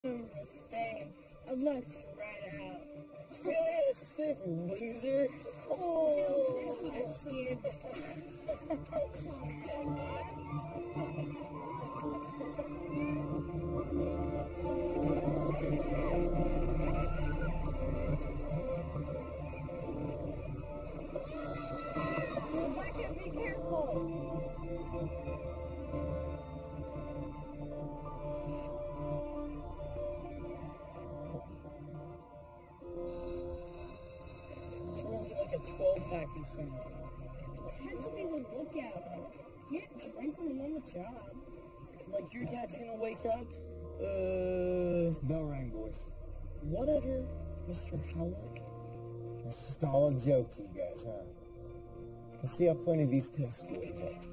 Thing. I looked right out. Really sick loser. Oh, my skin. Rebecca, be careful. It's gonna get like a 12-pack or something. Has to be the lookout. Can't drink when I'm on the job. Like your dad's gonna wake up? Bell rang, boys. Whatever, Mr. Howard. This is just all a joke to you guys, huh? Let's see how funny these test scores are.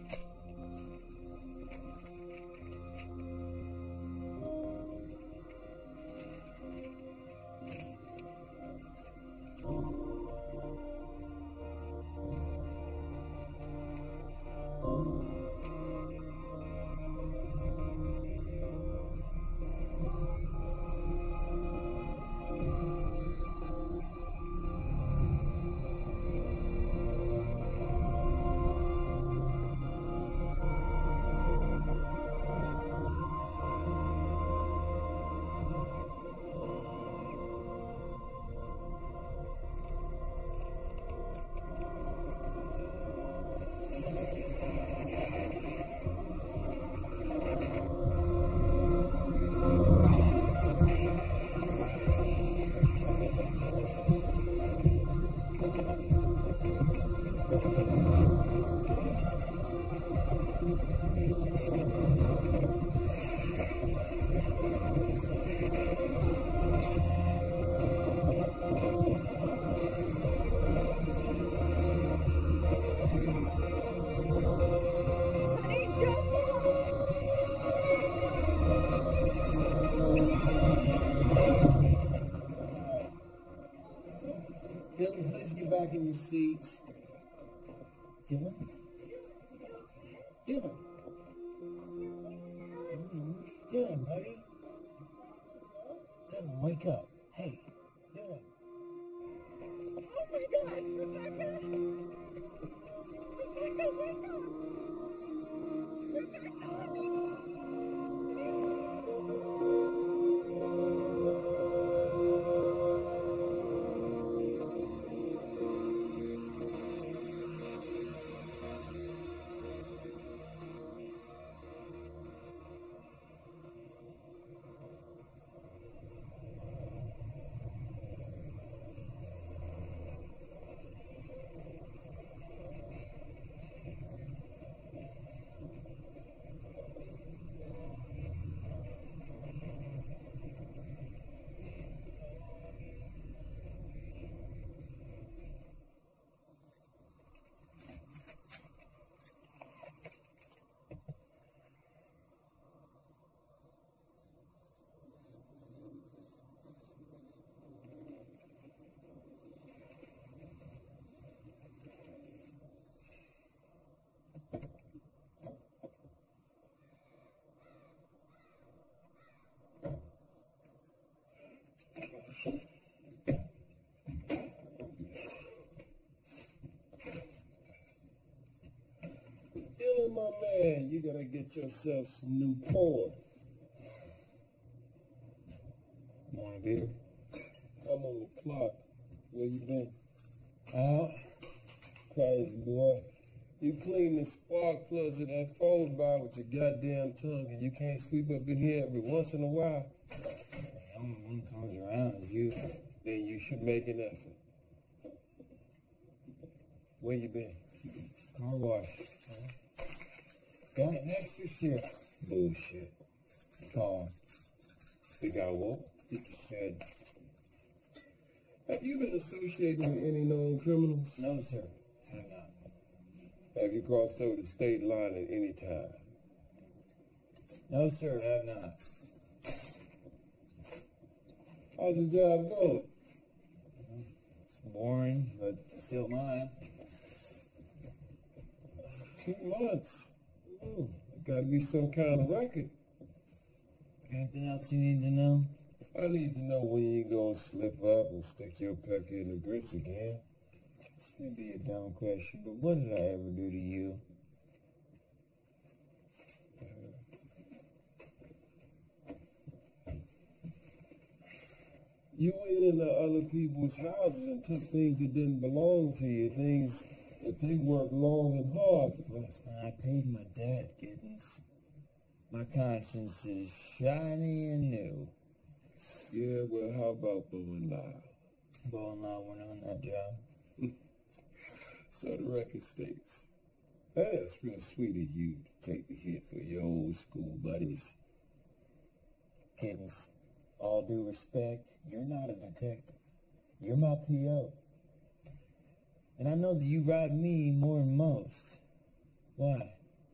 Dylan, please get back in your seat. Dylan? Dylan? Dylan, buddy? Dylan, wake up. Hey, Dylan. Oh my God, Rebecca! Rebecca, wake up! Rebecca! Dylan, my man, you gotta get yourself some new porn. Morning, baby. I'm on the clock. Where you been? Out. Crazy boy. You clean the spark plugs of that phone by with your goddamn tongue, and you can't sweep up in here every once in a while. The only one comes around is you. Then you should make an effort. Where you been? Car wash. Got an extra shift. Bullshit. Call. Think I won't? You said. Have you been associating with any known criminals? No, sir. Have not. Have you crossed over the state line at any time? No, sir. Have not. How's the job going? It's boring, but still mine. 2 months. Gotta be some kind of record. Anything else you need to know? I need to know when you gonna slip up and stick your pecker in the grits again. This may be a dumb question, but what did I ever do to you? You went into other people's houses and took things that didn't belong to you, things that they worked long and hard for. I paid my debt, Giddens. My conscience is shiny and new. Yeah, well, how about Bo and Lyle? Bo and Lyle weren't on that job. So the record states. That's real sweet of you to take the hit for your old school buddies. Giddens, all due respect, you're not a detective. You're my P.O. And I know that you rob me more than most. Why?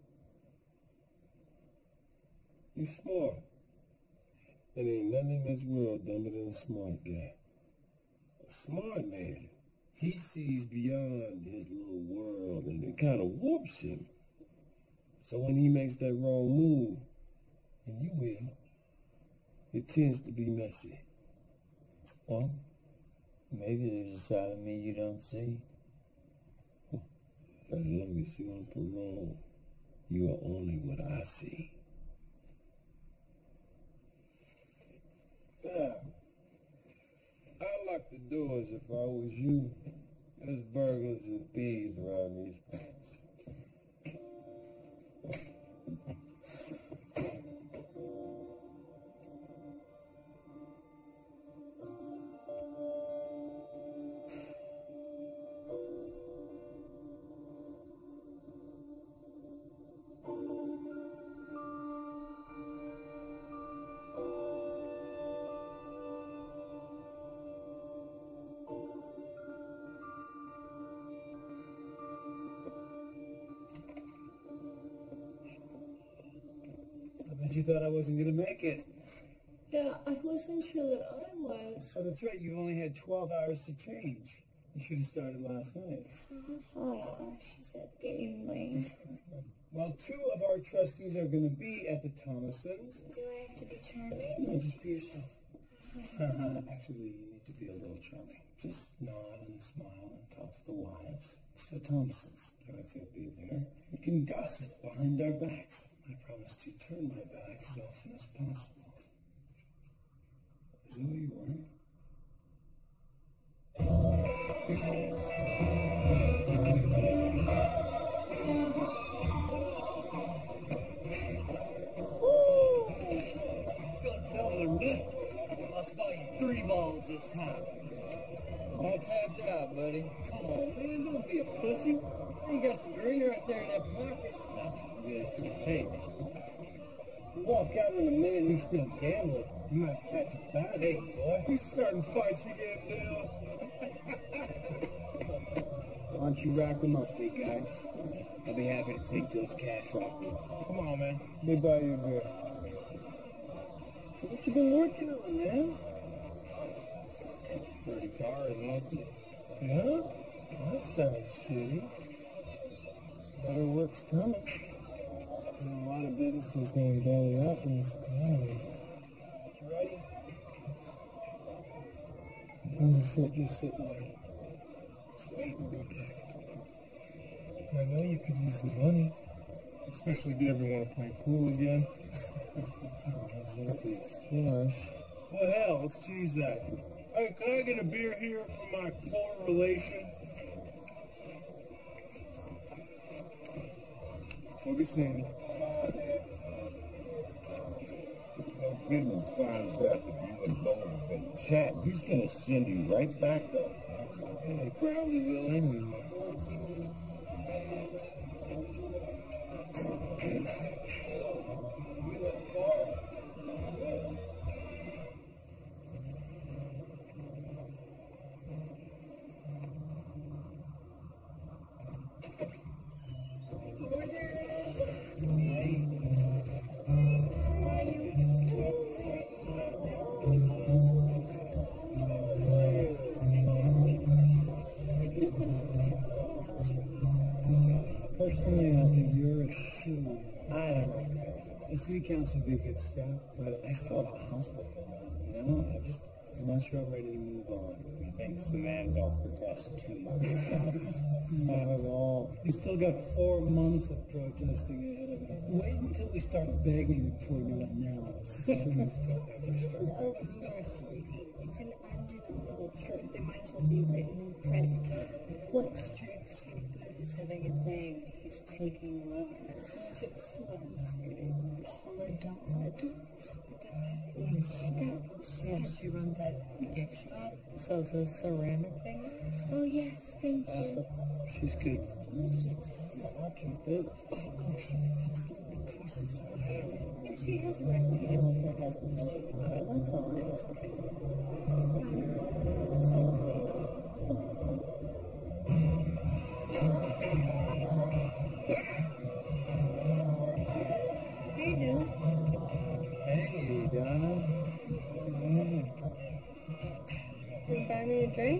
You're smart. And ain't nothing in this world dumber than a smart guy. A smart man. He sees beyond his little world and it kind of warps him. So when he makes that wrong move, and you will, it tends to be messy. Well, maybe there's a side of me you don't see. As long as you're on parole, you are only what I see. I'd lock the doors if I was you. There's burglars and thieves around these parts. You thought I wasn't going to make it. Yeah, I wasn't sure that I was. Oh, that's right. You only had 12 hours to change. You should have started last night. Oh, she said gamely. Well, 2 of our trustees are going to be at the Thomasons. Do I have to be charming? No, just be yourself. Actually, you need to be a little charming. Just nod and smile and talk to the wives. It's the Thomasons. Dorothy will be there. You can gossip behind our backs. I promise to turn my back as often as possible. Is that what you want? Let's buy you 3 balls this time. All tapped out, buddy. Come on, man, don't be a pussy. You got some green right there in that pocket. Hey, you walk out in a minute and you still gambling. You might catch a bad hey, boy. You starting fights again, Dale? Why don't you rack them up, big guy? I'll be happy to take those cash off you. Come on, man. They buy you good. So what you been working on, man? 30 cars, mostly. Yeah? That sounds shitty. Better work's coming. There's a lot of businesses going belly up in this economy. You ready? How's it sit just sitting there? Just waiting to be picked. I know you could use the money. Especially if you ever want to play pool again. Exactly. Flush. Well, hell, let's change that. Hey, can I get a beer here for my poor relation? Focus in. When Giddens finds out that you and Bo have been chatting, he's gonna send you right back up. Yeah, he probably will anyway. Personally, I think you're a shoo. I don't know. The city council would be a good step, but I still have a hospital. You know, I'm not sure I'm ready to move on. He thinks the man health protests too much. Not at all. We still got 4 months of protesting ahead of it. Wait until we start begging before we do it now. Please don't ever start. Oh, no, sweetie. It's an undeniable truth. They might as well be written in print. What's truth? Truth is having a thing. He's taking over. 6 months, sweetie. Oh, the dog. Yeah, she runs that gift shop. Sells those ceramic things. Oh, yes, thank you. She's good. Watching this. She has a right to deal with her husband's shit. That's all I'm saying. Hey, dude. Hey, Donna. Can you buy me a drink?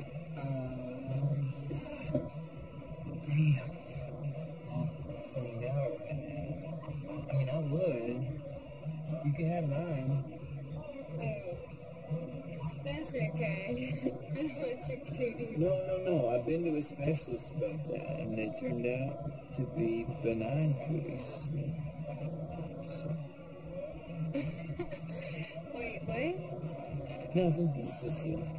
Damn. Cleaned out right now. I mean, I would. You can have mine. Oh, that's okay. I know what you're kidding. No. I've been to a specialist about that, and they turned out to be benign cooties. So, Wait, what? nothing. It's just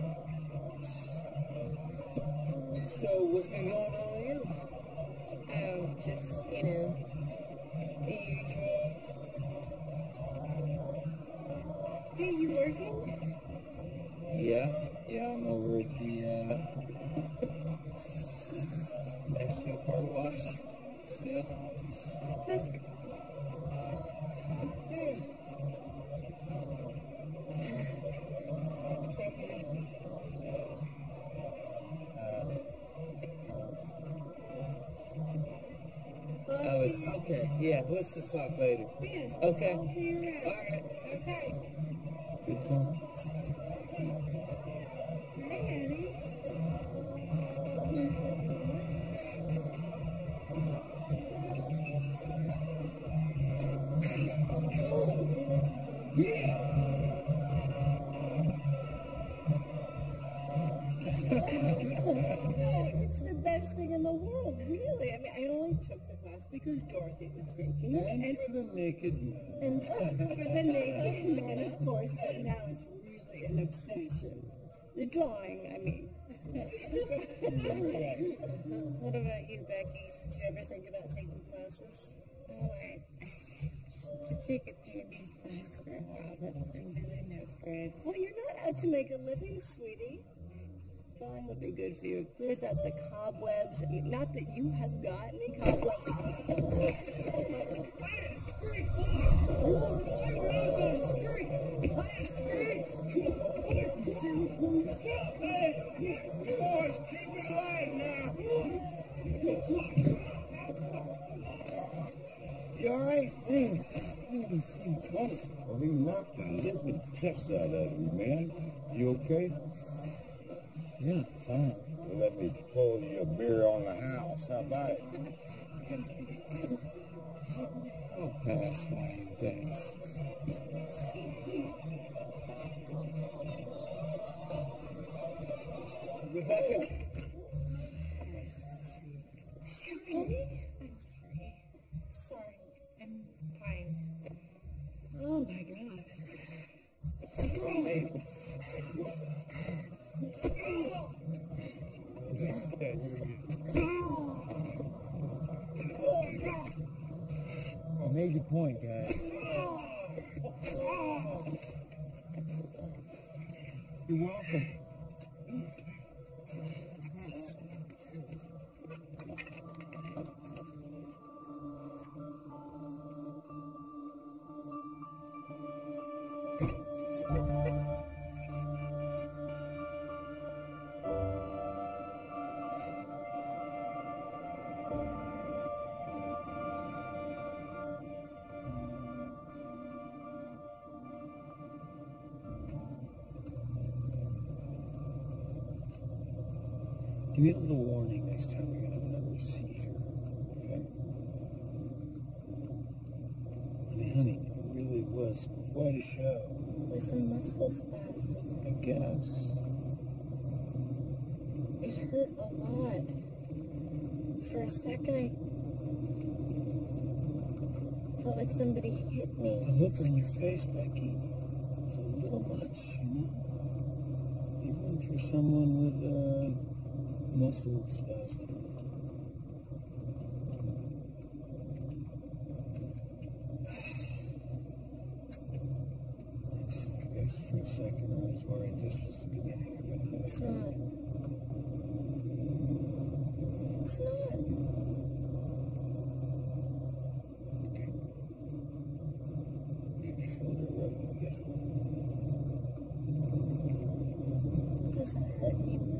So, what's been going on with you? Oh, just, you know, the usual. Hey, you working? Yeah, I'm over at the Mexico car wash. So, That's good. okay. Yeah, let's just talk later. Yeah. Okay. I'll see you around. All right. Okay. Good time. Hey, Eddie. It's the best thing in the world, really. I mean, I only took the class because Dorothy was taking it. And for the naked man. And for the naked man, of course, but now it's really an obsession. The drawing, I mean. What about you, Becky? Did you ever think about taking classes? Oh, I to take a painting class for a while, but I'm really no good. Well, you're not out to make a living, sweetie. Drawing would be good for you. It clears out the cobwebs. I mean, not that you have got any cobwebs. Boys, keep it alive now. You alright? Well, he knocked the living piss out of you, man. You okay? Yeah, fine. Well, let me pour you a beer on the house. How about it? I'll pass, Wayne. Thanks. Rebecca. Okay? I'm sorry. Sorry. I'm fine. Oh my god. I made your point, guys. You're welcome. Give me a little warning next time you're gonna have another seizure. Okay? Honey, it really was quite a show. With some muscle spasm. I guess. It hurt a lot. For a second, I felt like somebody hit me. The look on your face, Becky, is a little much, you know? Even for someone with muscle spasm. I guess for a second I was worried this was the beginning of another. It's not. It's not. Okay. Maybe shoulder rub when we get home. It doesn't hurt anymore.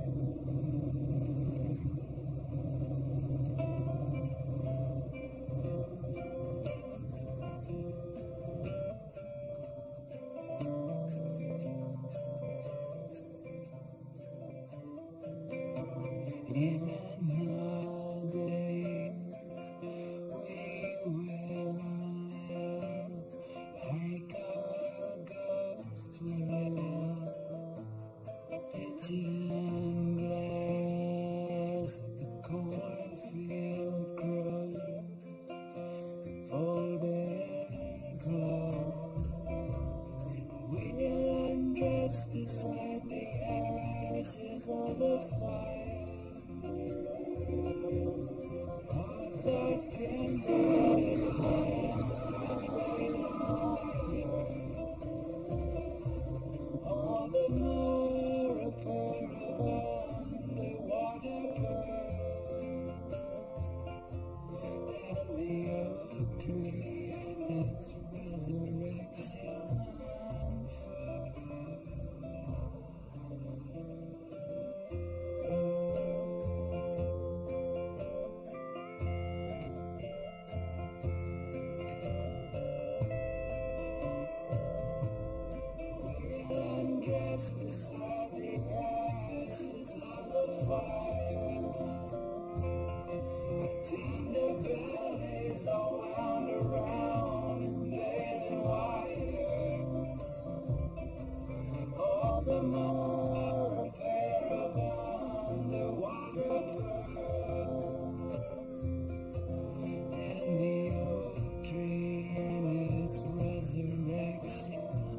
In another days, we will live like a ghost will live. Pigeon glass, the cornfield grows, folded clothes. We'll undress beside the ashes of the fire. All the more a pair of underwater pearls than the oak tree and its resurrection beside the ashes of the fire. Tender bellies are wound around and baling wire. All the more a pair of underwater pearls than the oak tree and its resurrection.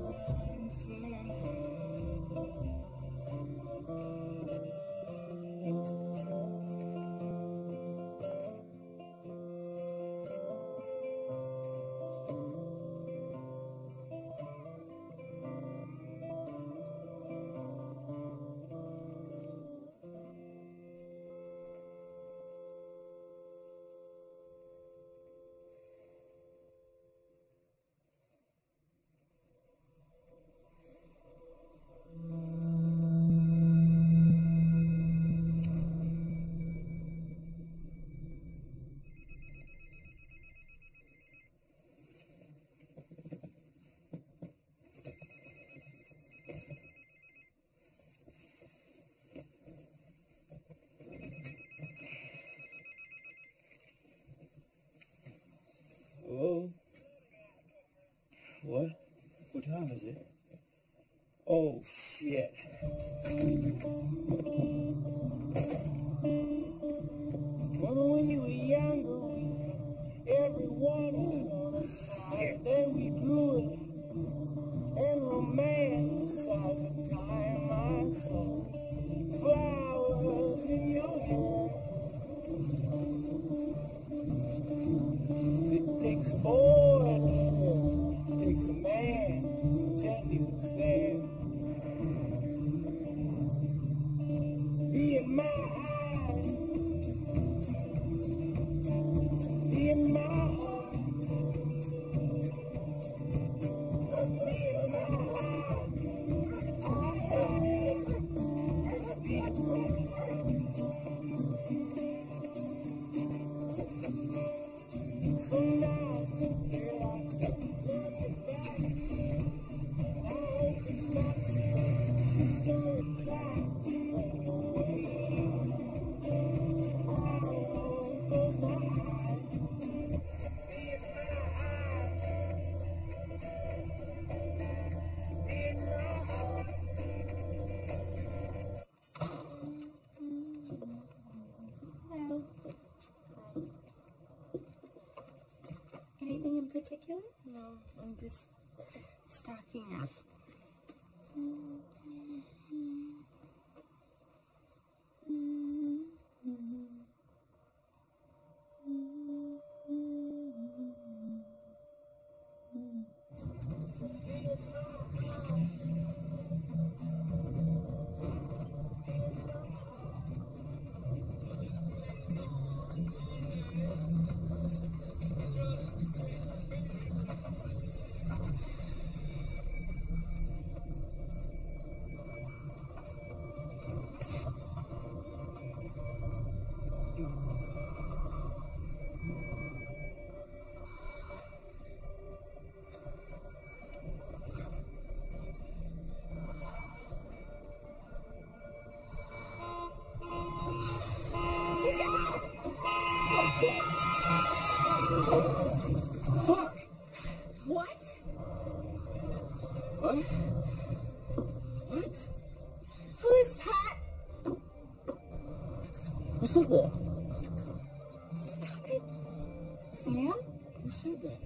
Hello? What? What time is it? Oh, shit. Remember when you were younger, everyone was on the side, then we grew it and romanticized the time I saw flowers in your hair. It takes a boy to live, it takes a man to pretend he was there. Be in my eyes, be in my heart, be in my heart, be in my heart. So now, here I particular? No, I'm just stocking up. Fuck! What? What? What? Who is that? Who said that? Stop it. Ma'am? Who said that?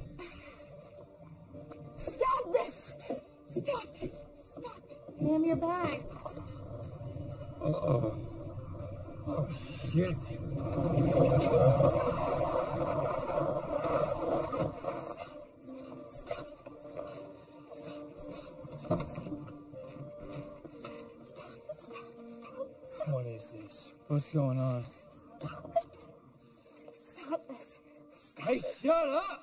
Stop this! Stop this! Stop it! Ma'am, you're back. Uh-oh. Oh, shit. What is this? What's going on? Stop it. Stop this. Stop Hey, shut up!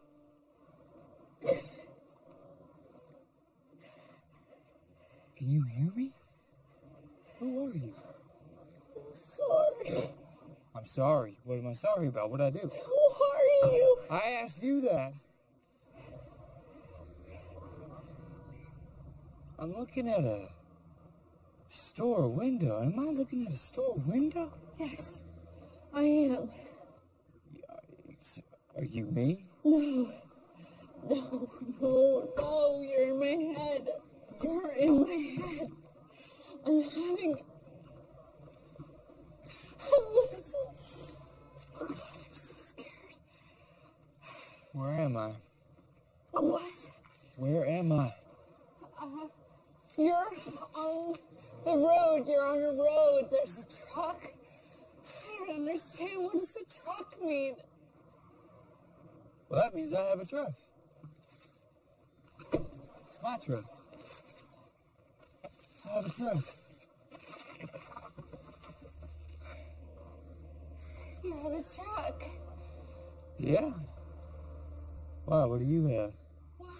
Can you hear me? Who are you? I'm sorry. I'm sorry. What am I sorry about? What'd I do? Who are you? I asked you that. I'm looking at a store window. Am I looking at a store window? Yes, I am. Are you me? No. No, no, no, you're in my head. You're in my head. I'm having... I'm so scared. Where am I? What? Where am I? You're on the road. You're on a road. There's a truck. I don't understand. What does the truck mean? Well, that means I have a truck. It's my truck. I have a truck. You have a truck. Yeah? Wow, what do you have? What?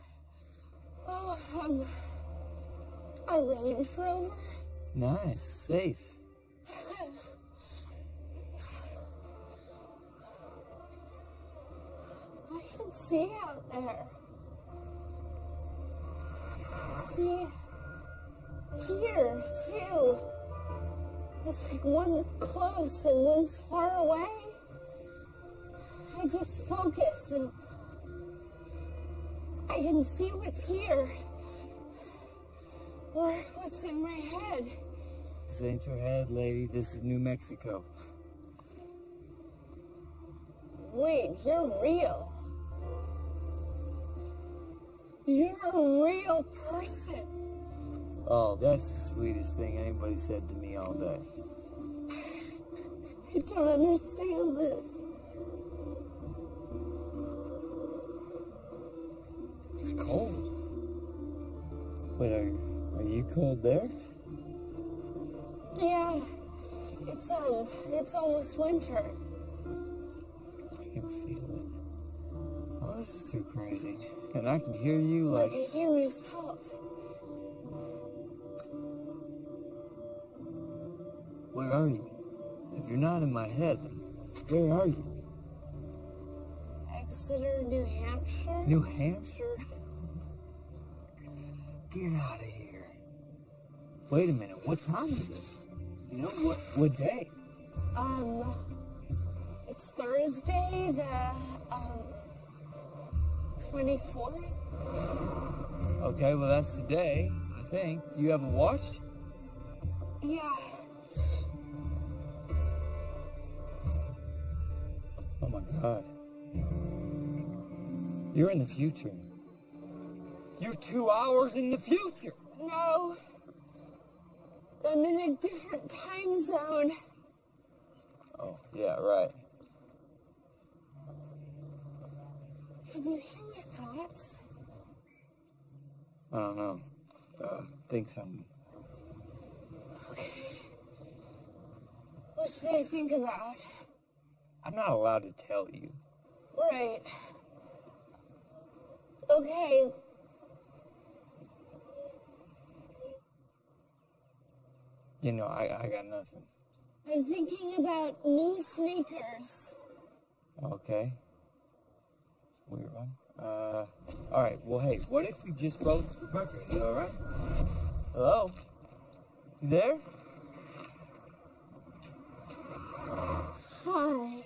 Oh, a Range Rover? Nice. Safe. I can see out there. I can see here, too. It's like one's close and one's far away. I just focus and I can see what's here. Or what's in my head. This ain't your head, lady. This is New Mexico. Wait, you're real. You're a real person. Oh, that's the sweetest thing anybody said to me all day. I don't understand this. It's cold. Wait, are you cold there? Yeah, it's almost winter. I can feel it. Oh, this is too crazy. And I can hear you I like... can hear myself. Where are you? If you're not in my head, where are you? Exeter, New Hampshire? New Hampshire? Get out of here. Wait a minute, what time is it? You know, what day? It's Thursday, the, 24th? Okay, well that's the day, I think. Do you have a watch? Yeah. Oh my God. You're in the future. You're 2 hours in the future. No. I'm in a different time zone. Oh, yeah, right. Can you hear my thoughts? I don't know. Think something. Okay. What should I think about? I'm not allowed to tell you. Right. Okay. You know, I got nothing. I'm thinking about new sneakers. Okay. Weird one. Alright, well, hey, what if we just both... Perfect, you alright? Hello? You there? Hi.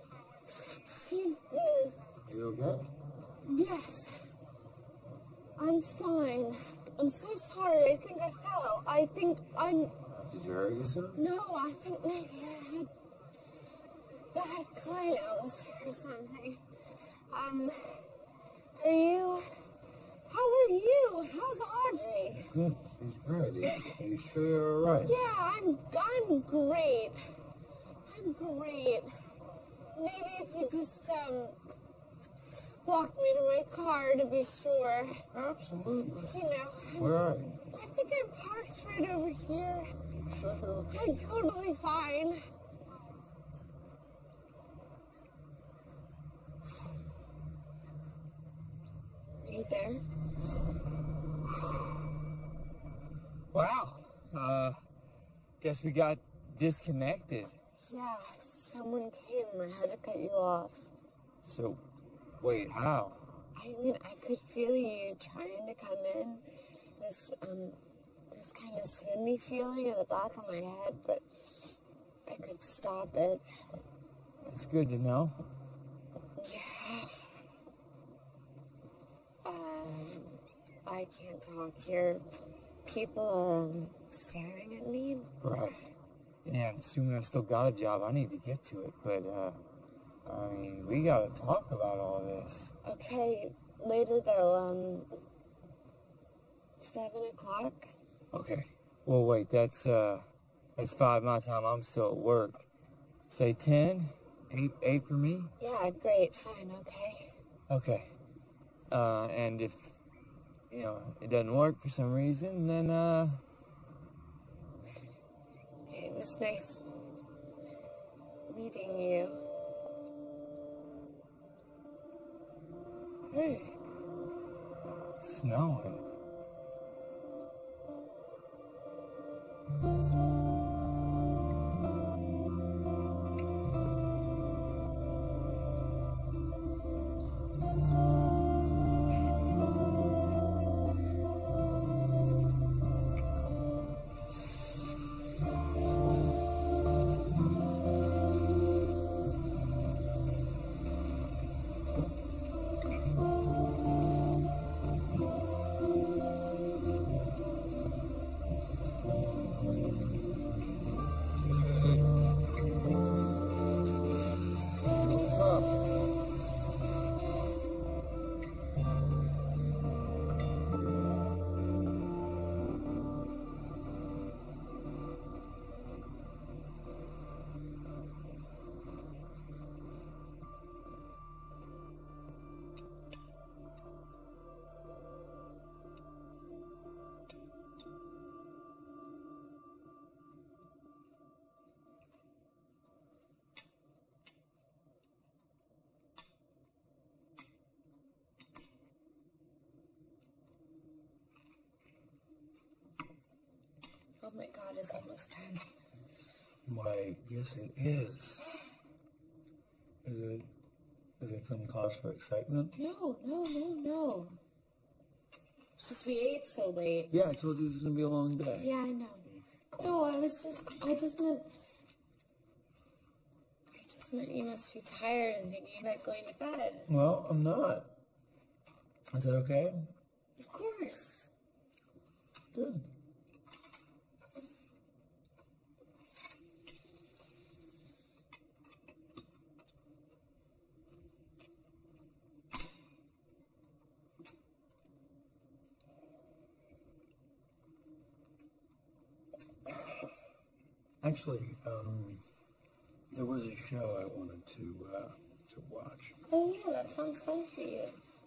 Jesus. You okay? Yes. I'm fine. I'm so sorry. I think I fell. I think I'm... Did you hurt yourself? No, I think maybe I had bad clams or something. Are you... How are you? How's Audrey? Good. She's great. Are you sure you're alright? Yeah, I'm great. I'm great. Maybe if you just, walk me to my car to be sure. Absolutely. You know. Where are you? I think I'm parked right over here. Sure you're okay? I'm totally fine. Are you there? Wow. Guess we got disconnected. Yeah, someone came. I had to cut you off. So, wait, how? I mean, I could feel you trying to come in. This kind of swimmy feeling in the back of my head, but I could stop it. It's good to know. Yeah. I can't talk here. People are staring at me. Right. Yeah, assuming I still got a job, I need to get to it. But, I mean, we gotta talk about all this. Okay, later though, 7 o'clock? Okay. Well, wait, that's 5 my time. I'm still at work. Say 10? 8 for me? Yeah, great, fine, okay. Okay. And if, you know, it doesn't work for some reason, then, It was nice meeting you. hey, it's snowing. Oh my god, it's almost 10. Why, yes it is. Is it some cause for excitement? No. It's just we ate so late. Yeah, I told you it was gonna be a long day. Yeah, I know. No, I just meant you must be tired and thinking about going to bed. Well, I'm not. Is that okay? Of course. Good. Actually, there was a show I wanted to watch. Oh yeah, that sounds fun for you.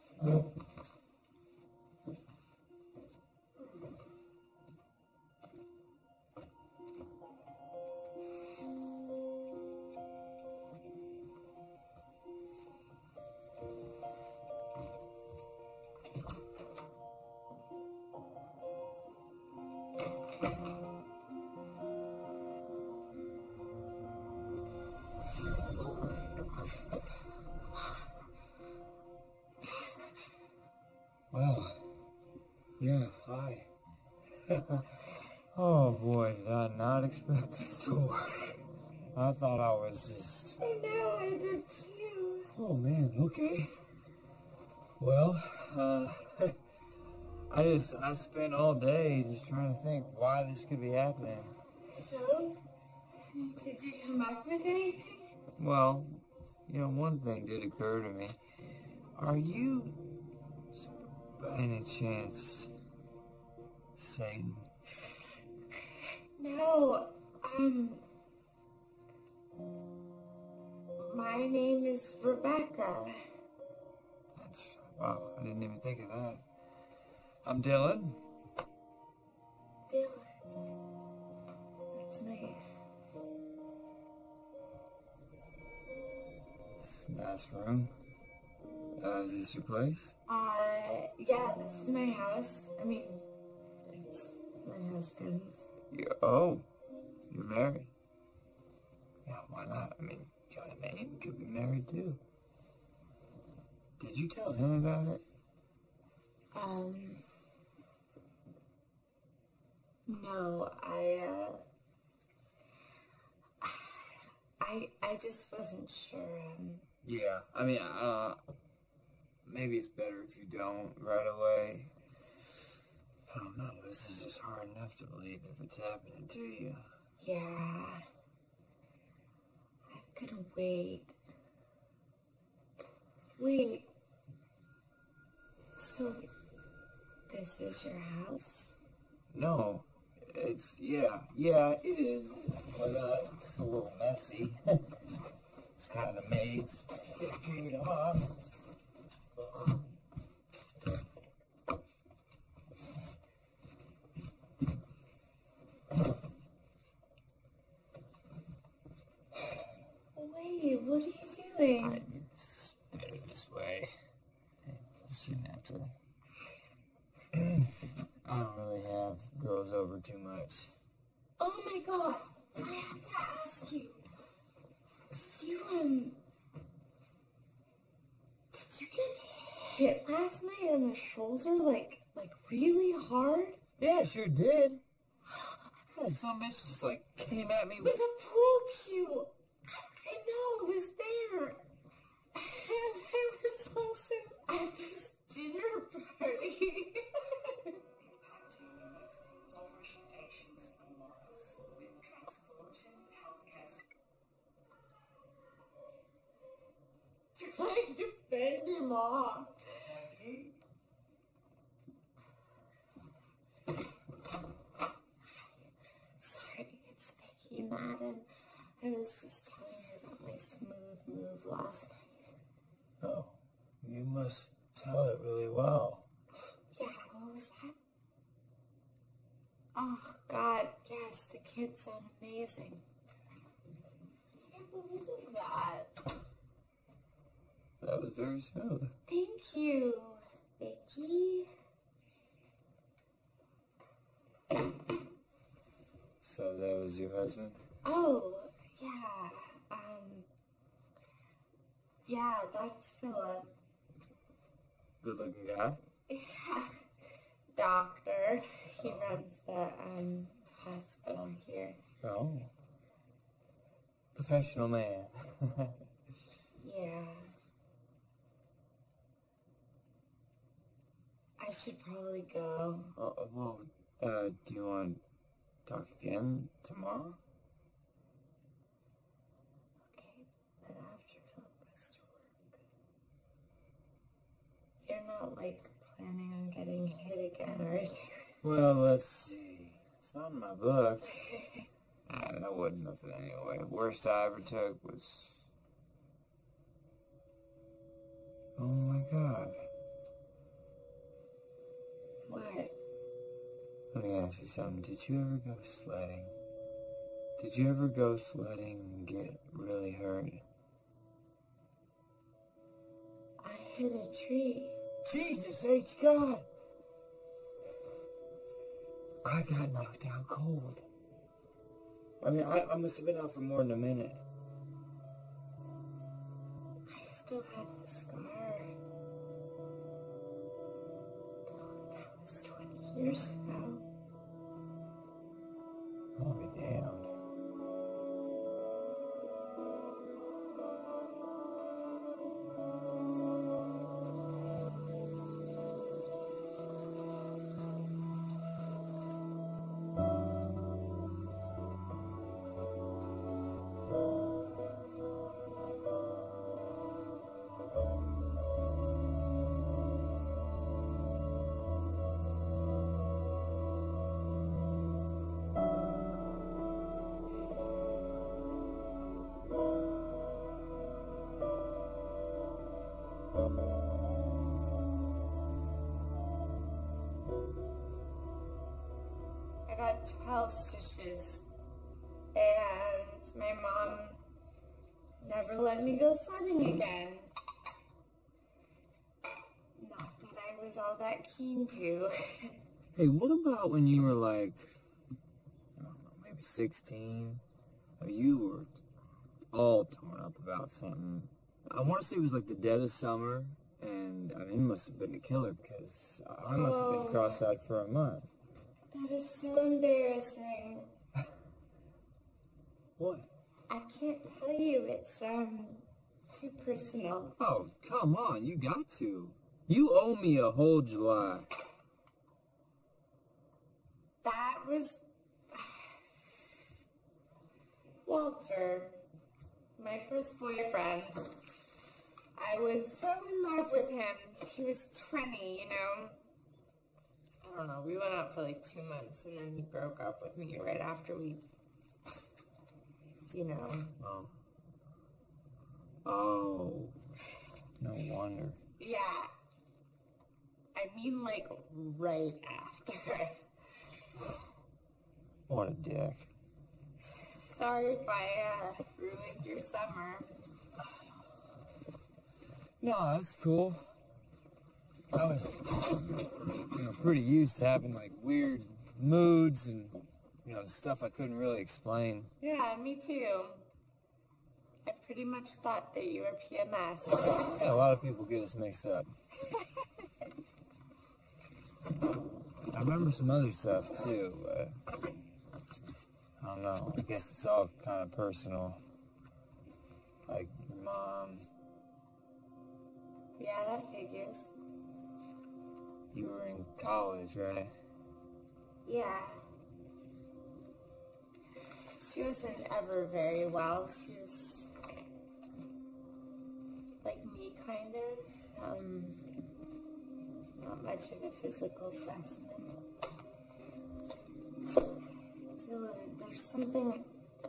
Well, yeah, hi. Oh boy, did I not expect this to work. I thought I was just... I know, I did too. Oh man, okay. Well, I spent all day just trying to think why this could be happening. So, did you come up with anything? Well, one thing did occur to me. Are you, by any chance, Satan? No, my name is Rebecca. Wow, I didn't even think of that. I'm Dylan. Dylan. That's nice. It's a nice room. Is this your place? Yeah, this is my house. I mean, it's my husband's. You're married. Yeah, why not? I mean, got a name, could be married too. Did you tell him about it? No, I just wasn't sure, Yeah, I mean, maybe it's better if you don't right away. I don't know, this is just hard enough to believe if it's happening to you. yeah. I'm gonna wait. Wait. So, this is your house? No, yeah, it is, but, it's a little messy. It's kind of made decade on. Wait, what are you doing? It's better this way. You shouldn't have to. I don't really have girls over too much. Oh my god, I have to ask you. Did you get hit last night on the shoulder, like really hard? Yeah, sure did. Some bitch just came at me With a pool cue. I know, it was there. And I was also at this dinner party. Trying to fend him off. Sorry, it's Vicky, Madden. I was just telling her about my smooth move last night. Oh, you must tell it really well. Yeah, what was that? Oh, God, yes, the kids sound amazing. I can't believe that. That was very smooth. Thank you, Vicky. So that was your husband? Oh, yeah, yeah, that's Philip. Good looking guy? Yeah, doctor. He runs the, hospital here. Oh. Professional man. Yeah. I should probably go. Do you want to talk again tomorrow? Okay, but after Philip goes to work. You're not, planning on getting hit again, are you? Well, let's see. It's not in my book. That wasn't nothing anyway. Worst I ever took was... Oh my God. What? Let me ask you something. Did you ever go sledding? Did you ever go sledding and get really hurt? I hit a tree. Jesus H. God! I got knocked out cold. I mean, I must have been out for more than a minute. I still have the scar. That was 20 years ago. I'll be damned. I got 12 stitches, and my mom never let me go sledding again. Not that I was all that keen to. Hey, what about when you were like, I don't know, maybe 16? You were all torn up about something. I want to say it was like the dead of summer, and I mean, it must have been a killer because I must have been cross-eyed for a month. That is so embarrassing. What? I can't tell you, it's too personal. Oh, come on, you got to. You owe me a whole July. That was Walter, my first boyfriend. I was so in love with him. He was 20, you know. I don't know, we went out for like 2 months and then he broke up with me right after we, you know. Oh, no wonder. Yeah. I mean like right after. What a dick. Sorry if I ruined your summer. No, that's cool. I was, pretty used to having, like, weird moods and, stuff I couldn't really explain. Yeah, me too. I pretty much thought that you were PMS. Yeah, a lot of people get us mixed up. I remember some other stuff, too. I don't know. I guess it's all kind of personal. Like, your mom. Yeah, that figures. You were in college, right? Yeah. She wasn't ever very well. She was like me, kind of. Not much of a physical specimen. Dylan, there's something...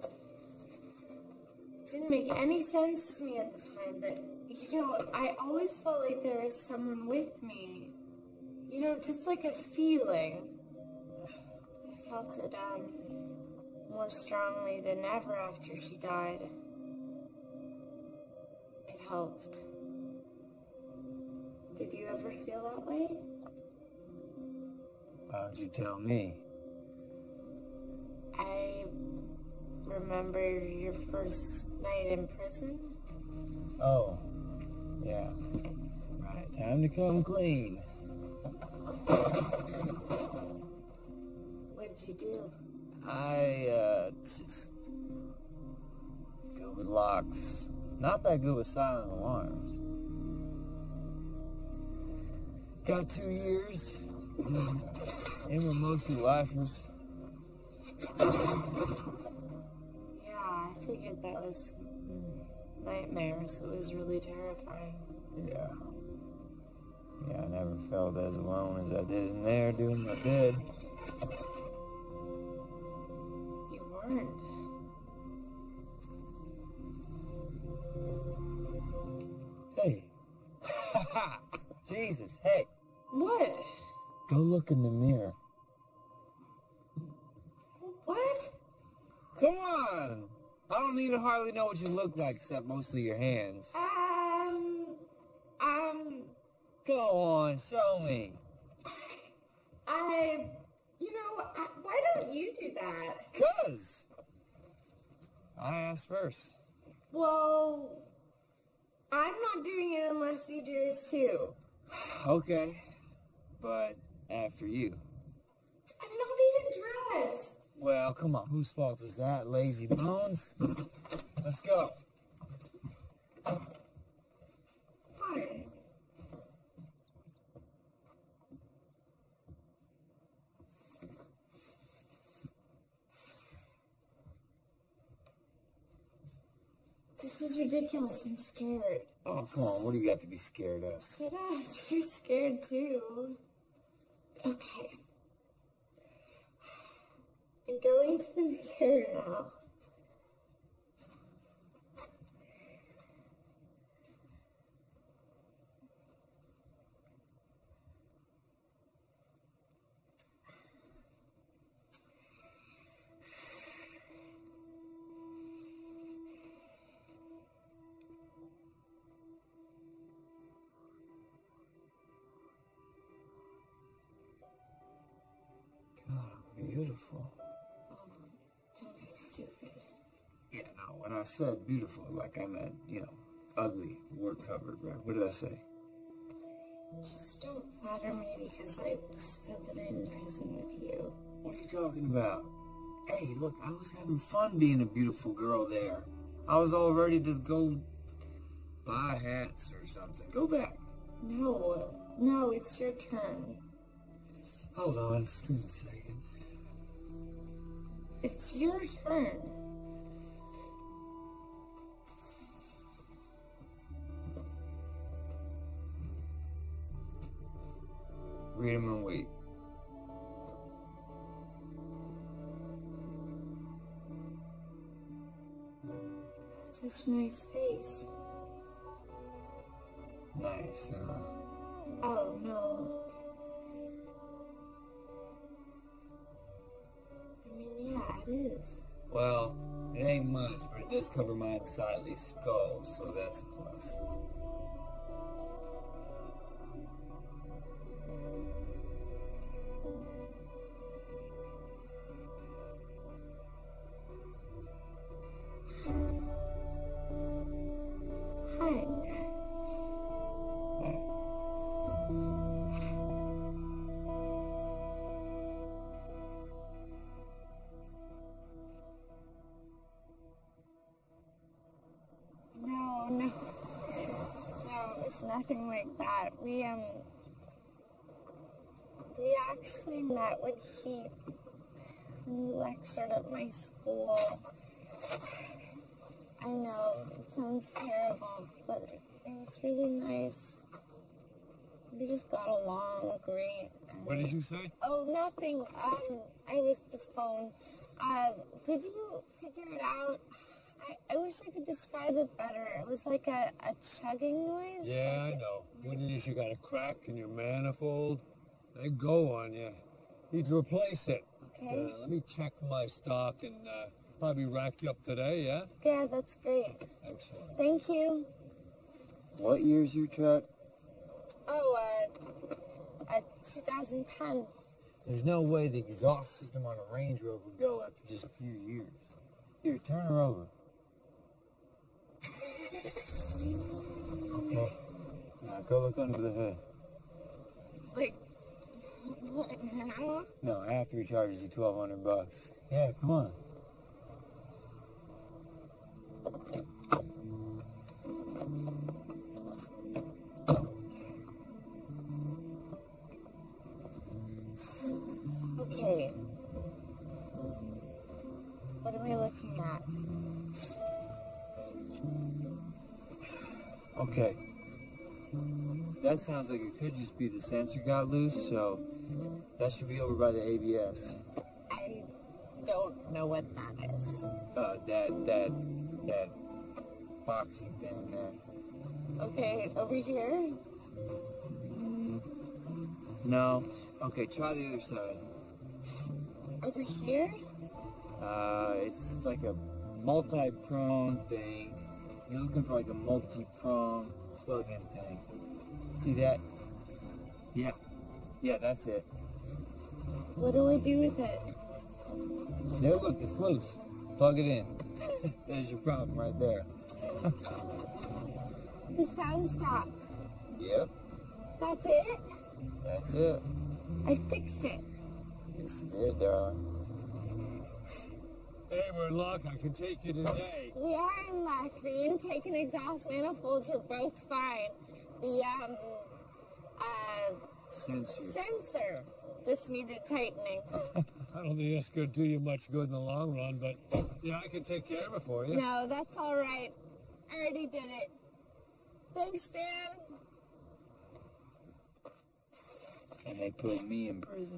didn't make any sense to me at the time, but, I always felt like there was someone with me. Just like a feeling. I felt it, more strongly than ever after she died. It helped. Did you ever feel that way? How'd you tell me? I remember your first night in prison. Oh, yeah. Right, time to come clean. What did you do? I, just go with locks. Not that good with silent alarms. Got 2 years. And we're mostly lifers. Yeah, I figured that was nightmares. It was really terrifying. Yeah. Yeah, I never felt as alone as I did in there doing my bid. You weren't. look in the mirror. What? Come on! I don't need to hardly know what you look like except mostly your hands. Go on, show me. Why don't you do that? 'Cause I asked first. Well, I'm not doing it unless you do it too. Okay, but after you. I'm not even dressed. Well, come on, whose fault is that? Lazy bones? Let's go. Fine. This is ridiculous. I'm scared. Oh, come on, what do you got to be scared of? Shut up. You're scared too. Okay. I'm going to the mirror now. Beautiful. Don't be stupid. Yeah, no, when I said beautiful, like I meant, ugly, word covered, right? What did I say? Just don't flatter me because I said that I'm in prison with you. What are you talking about? Hey, look, I was having fun being a beautiful girl there. I was all ready to go buy hats or something. Go back. No, it's your turn. Hold on, just give me a second. It's your turn. Read them and wait. Such a nice face. Nice, Oh, no. I mean, yeah, it is. Well, it ain't much, but it does cover my unsightly skull, so that's a plus. Hi. No, it's nothing like that. We actually met when he lectured at my school. I know, it sounds terrible, but it was really nice. We just got along great. What did you say? Oh, nothing. I was the phone. Did you figure it out? I wish I could describe it better. It was like a chugging noise. Yeah, I know. What it is, you got a crack in your manifold? They go on you. Need to replace it. Okay. Let me check my stock and probably rack you up today, yeah? Yeah, that's great. Excellent. Thank you. What year's your truck? Oh, 2010. There's no way the exhaust system on a Range Rover would go after just a few years. Here, turn her over. Okay. Now go look under the hood. Like, what now? No, after he charges you $1,200. Yeah, come on. Okay. What am I looking at? Okay. That sounds like it could just be the sensor got loose, so that should be over by the ABS. I don't know what that is. That boxy thing there. Okay, over here. No. Okay, try the other side. Over here? It's like a multi-prong thing. You're looking for like a multi-prong plug-in thing. See that? Yeah. Yeah, that's it. What do I do with it? There, look, it's loose. Plug it in. There's your problem right there. The sound stopped. Yep, That's it? that's it. I fixed it. Yes, you did, darling. Hey, we're in luck. I can take you today. We are in luck. The intake and exhaust manifolds are both fine. The, sensor just needed tightening. I don't think that's going to do you much good in the long run, but yeah, I can take care of it for you. No, that's all right. I already did it. Thanks, Dan. And they put me in prison.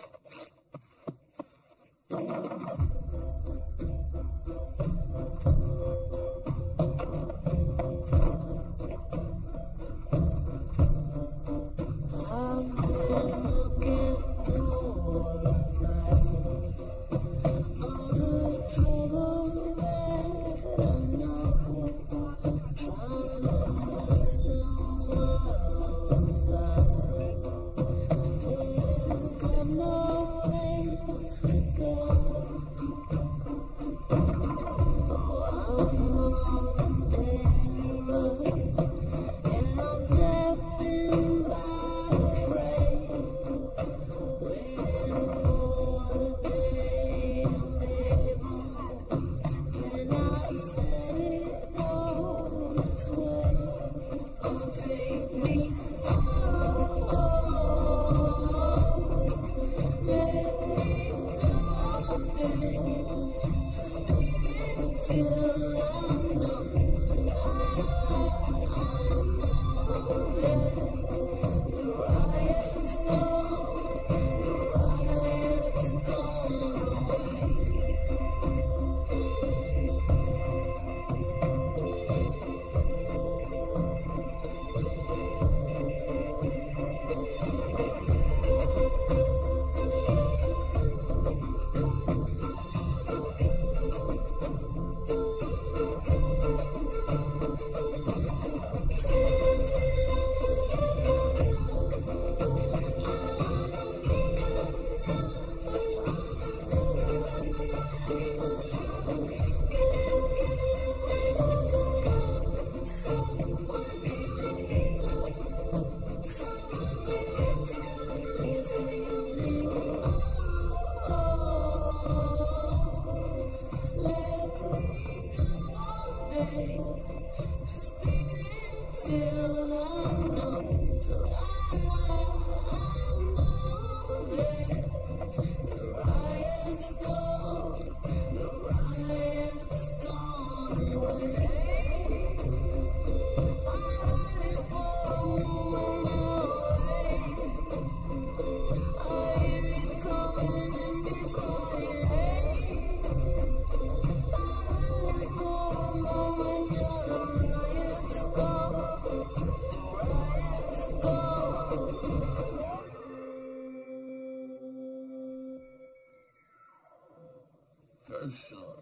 Kershaw.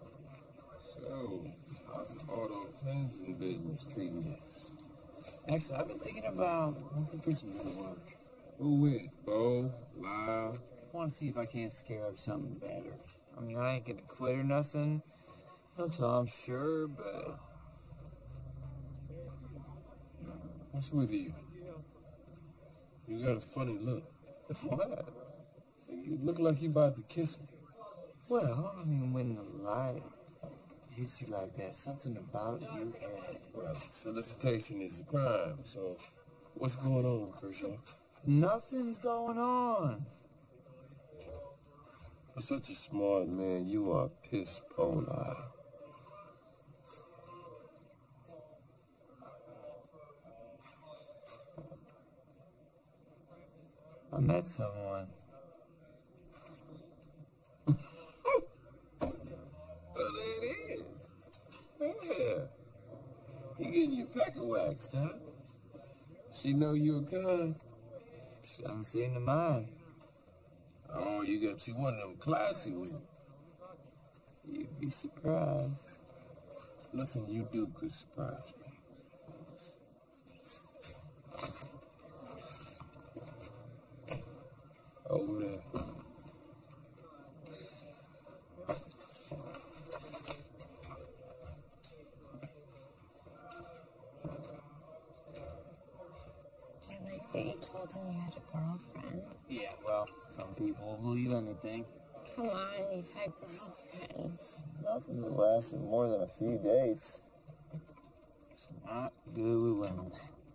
So, how's the auto cleansing business treating you? Actually, I've been thinking about looking for some more work. Who with? Bo? Lyle? I want to see if I can't scare up something better. I mean, I ain't gonna quit or nothing until I'm sure, but... What's with you? You got a funny look. What? You look like you about to kiss me. Well, I mean, when the light hits you like that, something about you had... Well, solicitation is a crime, so what's going on, Kershaw? Nothing's going on. For such a smart man, you are piss poor, Lyle. I met someone. Well, there it is. Yeah. You getting your pecker waxed, huh? She know you're kind. She Doesn't seem to mind. Oh, you got you one of them classy ones. You'd be surprised. Nothing you do could surprise me. Over there. I like that you told him you had a girlfriend. Yeah, well, some people believe anything. Come on, you've had girlfriends. Nothing that lasted more than a few dates. It's not good with women.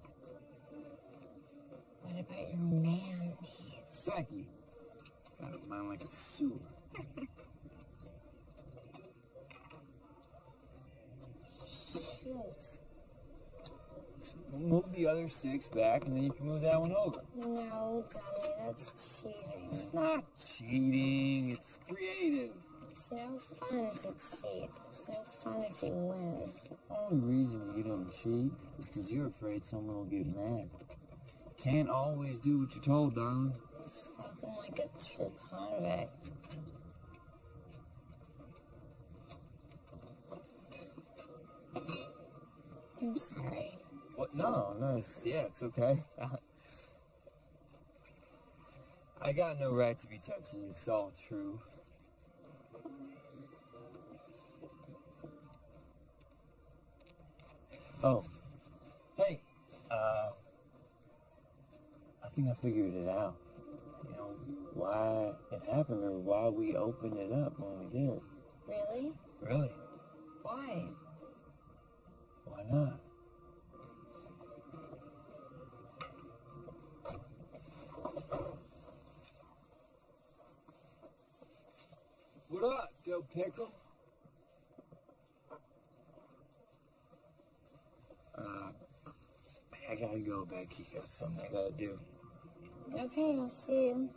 What about your man? Becky. Got a mind like a sewer. Shoot. Move the other 6 back, and then you can move that one over. No, dummy, that's cheating. It's not cheating. It's creative. It's no fun to cheat. It's no fun if you win. The only reason you don't cheat is because you're afraid someone will get mad. Can't always do what you're told, darling. Spoken like a true convict. I'm sorry. What? No, it's okay. I got no right to be touching you. It's all true. Oh. Hey. I think I figured it out. You know, why it happened or why we opened it up when we did. Really? Really? Why? Why not? What up, Dill Pickle? I gotta go, Becky. Got something I gotta do. Okay, I'll see you.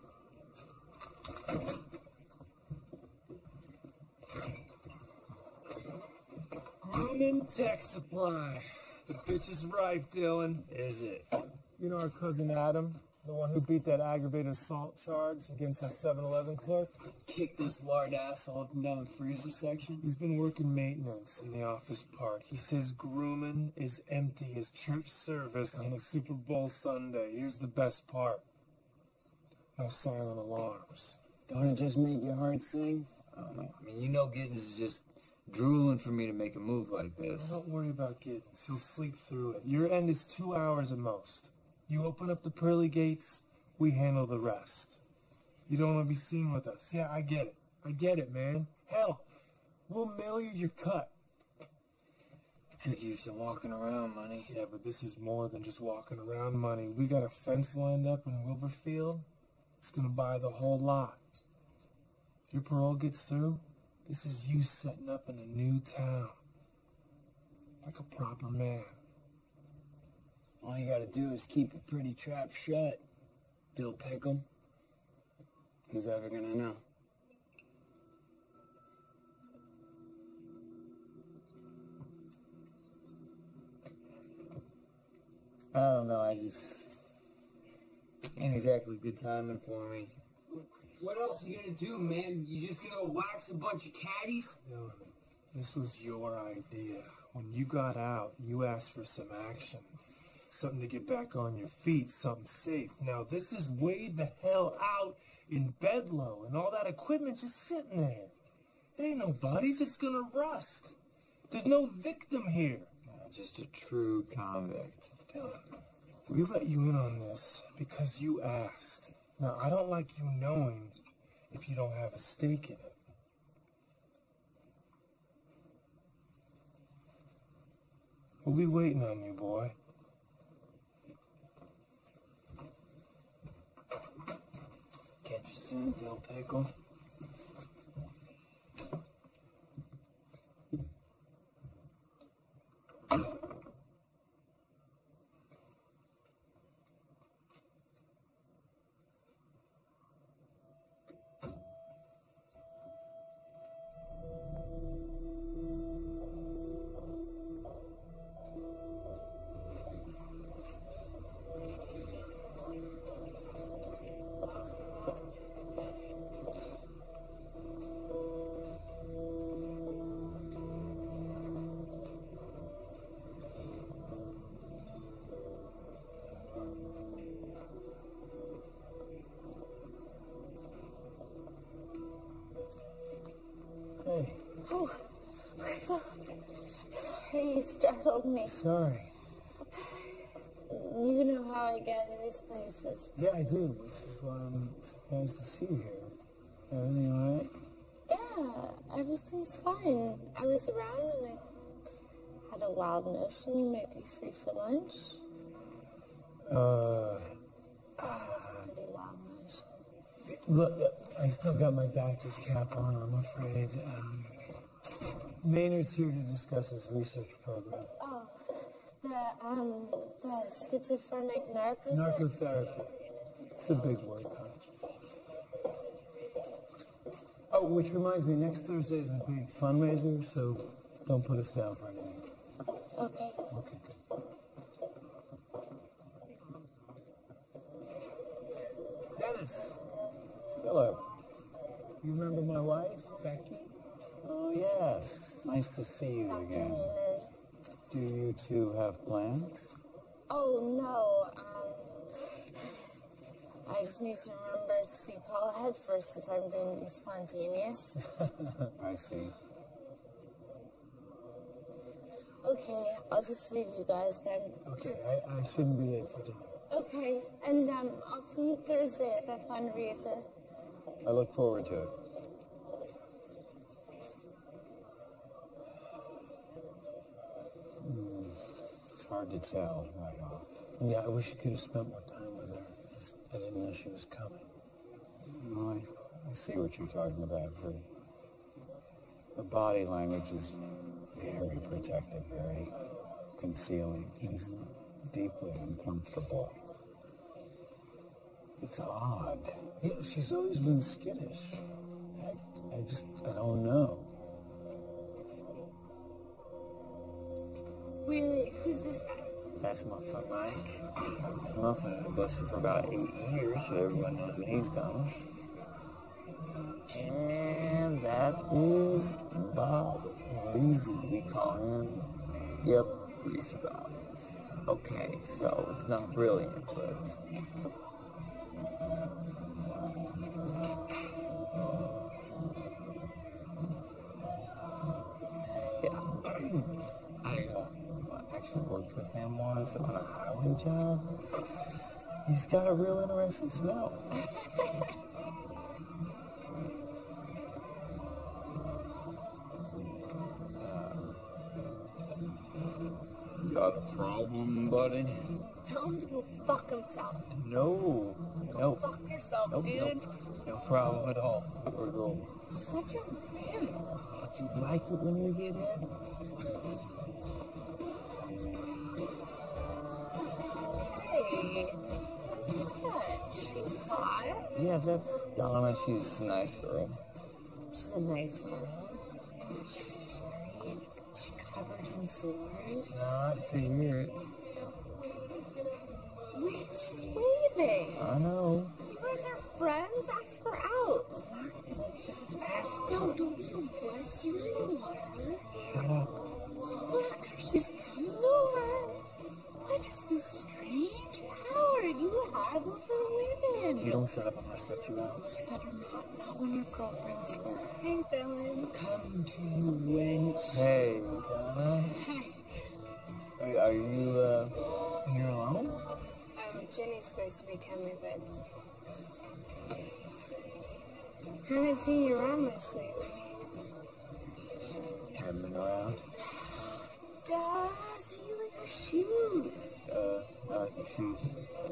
Roman Tech Supply. The bitch is ripe, Dylan. Is it? You know our cousin Adam? The one who beat that aggravated assault charge against that 7-Eleven clerk? Kick this lard asshole up and down the freezer section? He's been working maintenance in the office part. He says grooming is empty as church service on a Super Bowl Sunday. Here's the best part. No silent alarms. Don't it just make your heart sing? I don't know. I mean, you know Giddens is just drooling for me to make a move like this. Don't worry about Giddens. He'll sleep through it. Your end is 2 hours at most. You open up the pearly gates, we handle the rest. You don't want to be seen with us. Yeah, I get it. I get it, man. Hell, we'll mail you your cut. Could use some walking around money. Yeah, but this is more than just walking around money. We got a fence lined up in Wilberfield. It's going to buy the whole lot. Your parole gets through, this is you setting up in a new town. Like a proper man. All you gotta do is keep a pretty trap shut. Dill Pickle. Who's ever gonna know? I don't know, ain't exactly good timing for me. What else are you gonna do, man? You just gonna wax a bunch of caddies? Dylan, this was your idea. When you got out, you asked for some action. Something to get back on your feet, something safe. Now, this is way the hell out in Bedlow, and all that equipment just sitting there. There ain't no bodies, it's gonna rust. There's no victim here. Just a true convict. Dylan, we let you in on this because you asked. Now, I don't like you knowing if you don't have a stake in it. We'll be waiting on you, boy. Catch you soon, Dill Pickle. Oh, sorry, you startled me. Sorry. You know how I get in these places. Yeah, I do, which is why I'm surprised to see you here. Everything all right? Yeah, everything's fine. I was around and I had a wild notion you might be free for lunch. Pretty wild notion. Look, I still got my doctor's cap on, I'm afraid. Maynard's here to discuss his research program. Oh, the schizophrenic narcotherapy? Narcotherapy. It's a big word, huh? Oh, which reminds me, next Thursday is a big fundraiser, so don't put us down for anything. Okay. Okay, good. Dennis! Hello. You remember my wife, Becky? Oh, yes. Nice to see you Dr. again. Maynard. Do you two have plans? Oh, no, I just need to remember to call ahead first if I'm going to be spontaneous. I see. Okay, I'll just leave you guys then. Okay, I shouldn't be late for dinner. Okay, and I'll see you Thursday at the fundraiser. I look forward to it. It's hard to tell right off. Yeah, I wish you could have spent more time with her. I didn't know she was coming. No, I see what you're talking about. Her body language is very protective, very concealing, just deeply uncomfortable. It's odd. Yeah, she's always been skittish. I don't know. Wait, who's this guy? That's my son Mike. My son been busted for about 8 years, so everyone knows what he's done. And that is Bob Breezy, we call him. Yep, Breezy Bob. Okay, so it's not brilliant, but I actually worked with him once on a highway job. He's got a real interesting smell. Got a problem, buddy? Tell him to go fuck himself. No. No. Fuck yourself, Nope, dude. nope. No problem at all. We're going. Such a man. Don't you like it when we get here? Hey, who's that? She's hot. Yeah, that's Donna. She's a nice girl. She's a nice girl. She's covered in sores. Not to hear it. Wait, she's waving. I know. You guys are friends? Ask her out. Just ask. No, don't be a wuss. You don't want her. Shut up. Look, she's coming over. What is this strange power you have over women? You don't shut up, I'm gonna shut you out. You better not when your girlfriend's here. Hey, Dylan. Come to you, wench. Hey, Donna. Hey. Are you, here alone? Jenny's supposed to be coming, but haven't seen you around much lately. Haven't been around. Does you like her shoes? Not the shoes.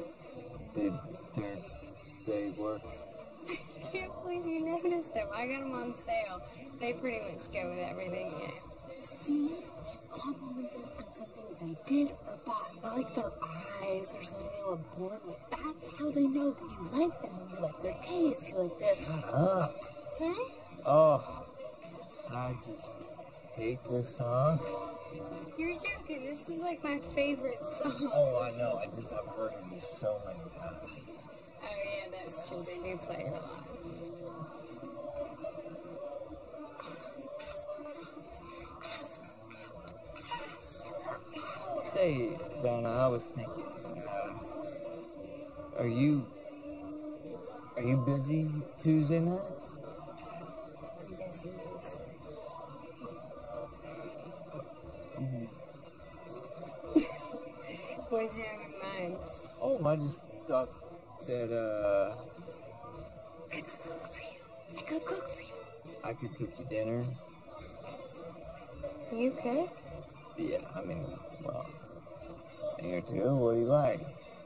They work. I can't believe you noticed them. I got them on sale. They pretty much go with everything. Yeah. See, you compliment them on something they did or bought, not like their eyes or something they were born with. That's how they know that you like them. You like their taste. You like their. Shut up. Huh? Oh, I just hate this song. You're joking. This is like my favorite song. Oh, I know. I've heard it so many times. Oh yeah, that's true. They do play it a lot. Say, Donna, I was thinking, are you busy Tuesday night? home. I just thought that, I could cook for you. I could cook for you. I could cook you dinner. You could? Yeah, I mean, well, here too. What do you like?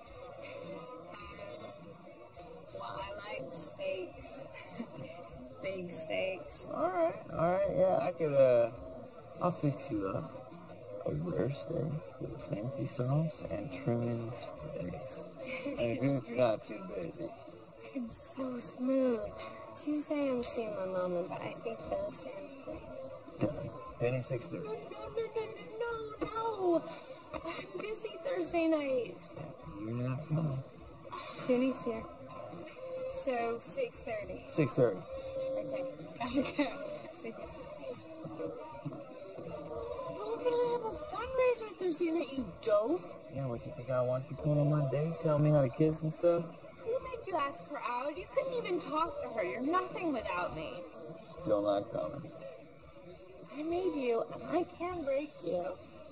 Well, I like steaks. Big steaks. Alright, yeah, I could, I'll fix you up a rare steak with fancy sauce and trimmings for days. And if you're not too busy. I'm so smooth. Tuesday I'm seeing my mama, but I think they'll send me. Done. Penny 6:30. No. I'm busy Thursday night. You're not coming. Jenny's here. So 6:30. 6:30. Okay. Gotta go. We're gonna have a fundraiser Thursday night, you dope. Yeah, what you think I want you coming on my date? Tell me how to kiss and stuff? Who made you ask her out? You couldn't even talk to her. You're nothing without me. Still not coming. I made you, and I can't break you.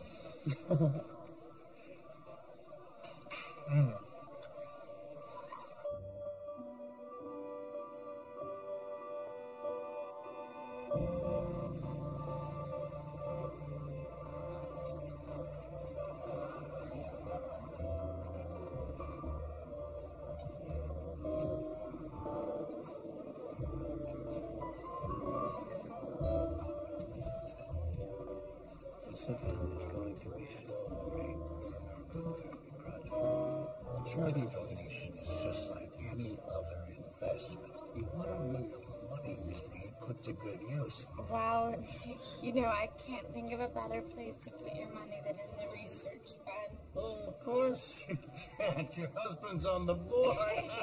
Charity donation is just like any other investment. You want to know your money is being put to good use. Well, I can't think of a better place to put your money than in the research fund. Well, of course you can't. Your husband's on the board.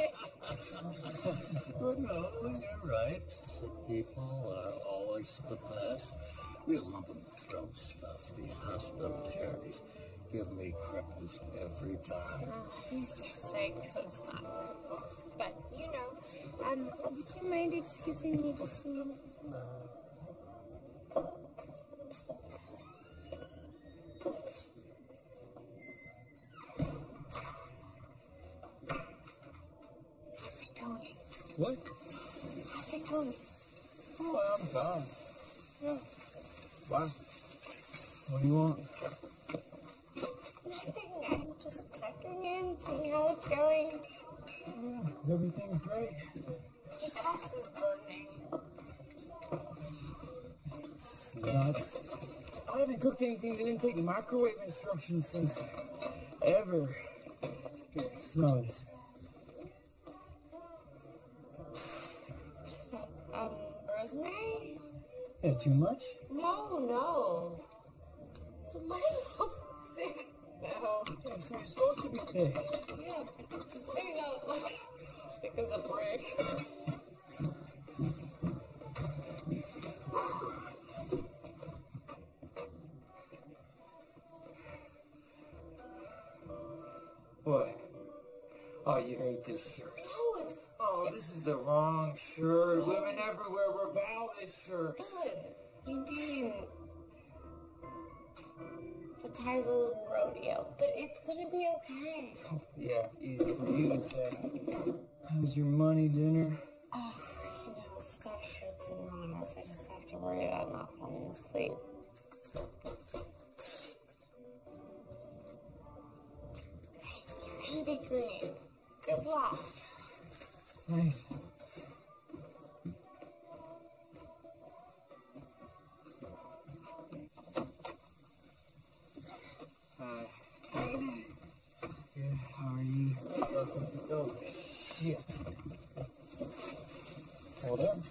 Well, no, you're right. Sick people are always the best. We lump them throat stuff, these hospital charities. Give me cripples every time. These are psychos, not cripples. But, would you mind excusing me just a minute? How's it going? What? How's it going? Oh, I'm done. Yeah. Why? What do you want? Nothing. I'm just checking in, seeing how it's going. Yeah, everything's great. Just house is burning. Nuts. I haven't cooked anything that didn't take the microwave instructions since ever. Here, smell this. What is that? Rosemary? Yeah, too much? No. It's a little thick, though. Yeah, so you're supposed to be thick. Yeah, but they're not like thick as a brick. What? Oh, you hate this shirt. No, it's Oh, this is the wrong shirt. Women everywhere revile this shirt. good. You didn't. The tie's a little rodeo, but it's gonna be okay. Yeah, easy for you to say. How's your money dinner? Oh, stuff shirts anonymous. I just have to worry about not falling asleep. You're gonna be great. Good luck. Thanks. Hi. Good, how are you? Oh, shit. Hold up.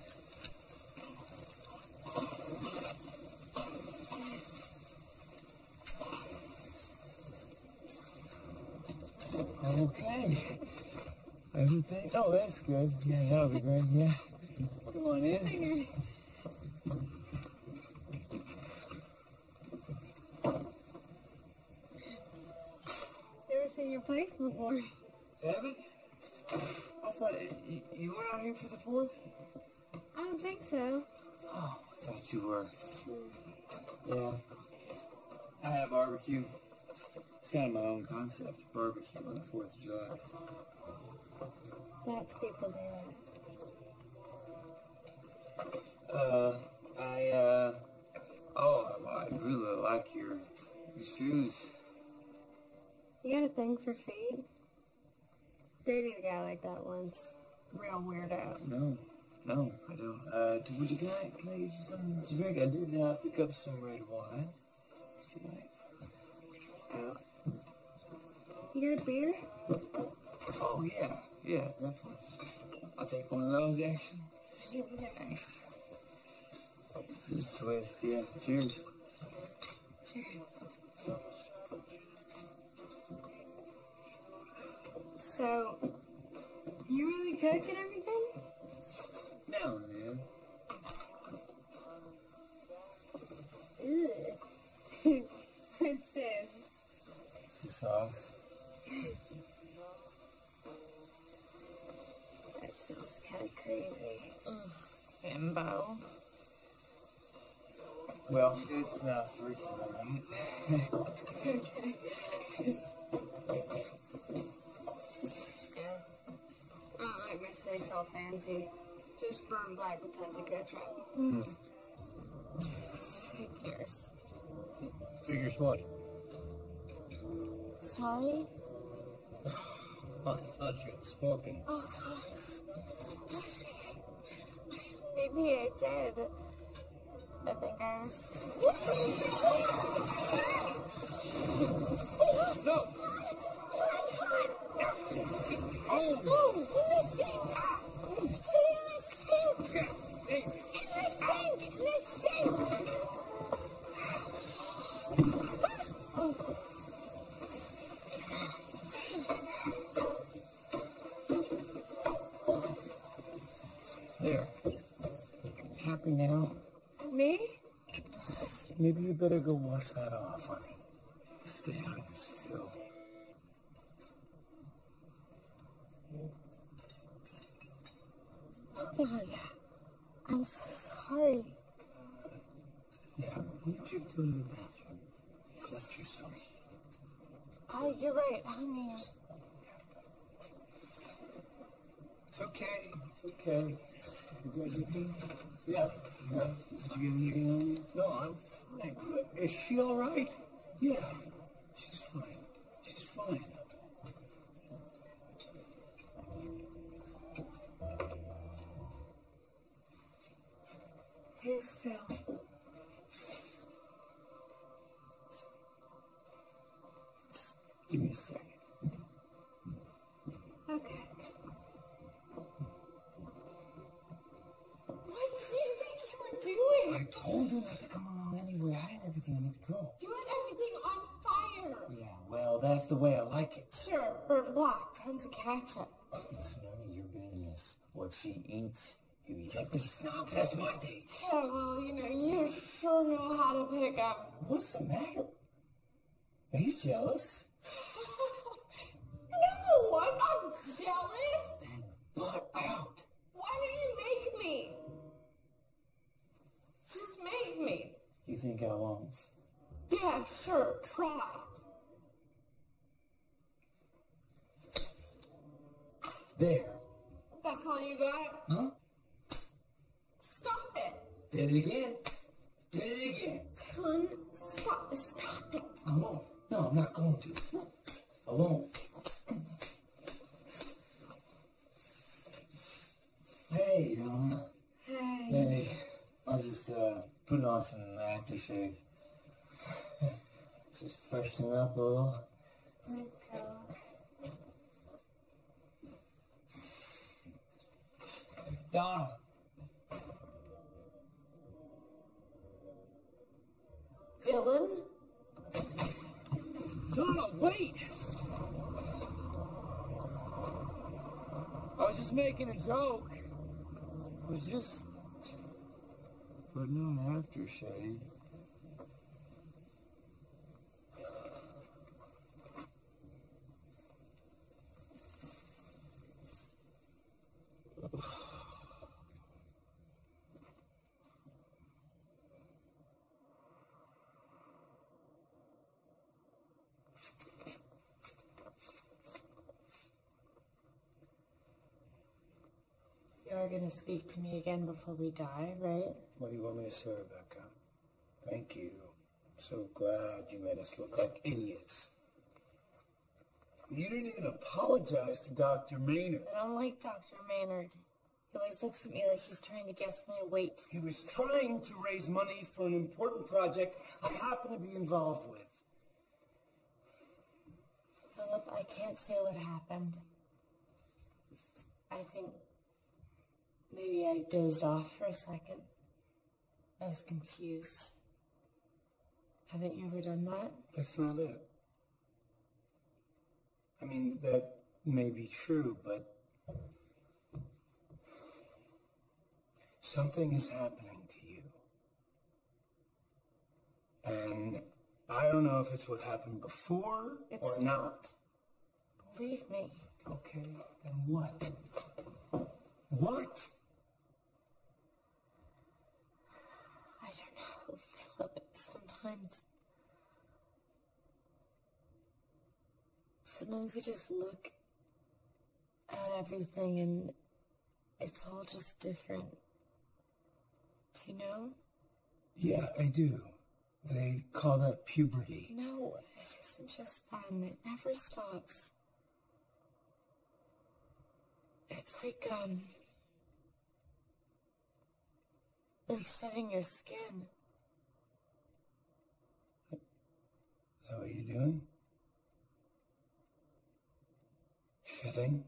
Okay. Everything? Oh, that's good. Yeah, that'll be great. Yeah. Come on in. Never seen your place before. Evan? I thought you went out here for the 4th? I don't think so. Oh, I thought you were. Yeah. I had barbecue. It's kind of my own concept, barbecue on the 4th of July. Lots of people do that. I really like your shoes. You got a thing for feet? Dated a guy like that once. Real weirdo. No, I don't. Would you, can I get you something to drink? I did pick up some red wine, if you like. You got a beer? Oh, yeah, definitely. I'll take one of those, actually. Thanks. Just twist, yeah. Cheers. Cheers. So, you really cook and everything? No, man. Ew. What's this? It's the sauce. That smells kind of crazy. Ugh. Bimbo. Well, it's not fruitful, right? Okay. I don't like my steaks all fancy. Just burnt black with tons of ketchup. Who cares? Figures what? Sorry? I thought you had spoken. Oh, gosh. Maybe I did. I think I was... No! Oh, in the sink! Put it in the sink! In the sink! In the sink! There. Happy now? Me? Maybe you better go wash that off, honey. Stay out of this film. Oh, God. I'm so sorry. Yeah, you should go to the bathroom. Collect yourself. Oh, you're right, honey. It's okay. It's okay. You guys okay? Yeah. Did you get anything on you? No, I'm fine. Is she all right? Yeah. She's fine. She's fine. Here's Phil. Give me a second. Okay. What did you think you were doing? I told you not to come along anyway. I had everything I need to go. You had everything on fire. Yeah, well, that's the way I like it. Sure, burnt black, tons of ketchup. It's none of your business. What she eats, you eat like the snob. That's my day. Yeah, well, you sure know how to pick up. What's the matter? Are you jealous? No, I'm not jealous. Then butt out. Why do you make me? Just make me. You think I won't? Yeah, sure, try. There. That's all you got? Huh? Stop it. Did it again. Did it again. Son, stop it. I won't. No, I'm not going to. I won't. Hey, Donna. Hey. Hey, I'll just put on some aftershave. Just freshen up a little. Okay. Donna. Dylan? Donna, wait! I was just making a joke. I was just putting on aftershave. You are gonna speak to me again before we die, right? What do you want me to say, Rebecca? Thank you. I'm so glad you made us look like idiots. You didn't even apologize to Dr. Maynard. I don't like Dr. Maynard. He always looks at me like he's trying to guess my weight. He was trying to raise money for an important project I happen to be involved with. Philip, I can't say what happened. I think maybe I dozed off for a second. I was confused. Haven't you ever done that? That's not it. I mean, that may be true, but something is happening to you. And I don't know if it's what happened before or not. Believe me. Okay, then what? What? I don't know, Philip. Sometimes you just look at everything and it's all just different. Do you know? Yeah, I do. They call that puberty. No, it isn't just that, and it never stops. It's like shedding your skin. Is that what you're doing? Shedding?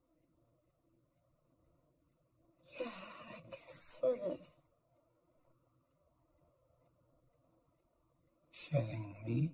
Yeah, I guess sort of. Shedding me?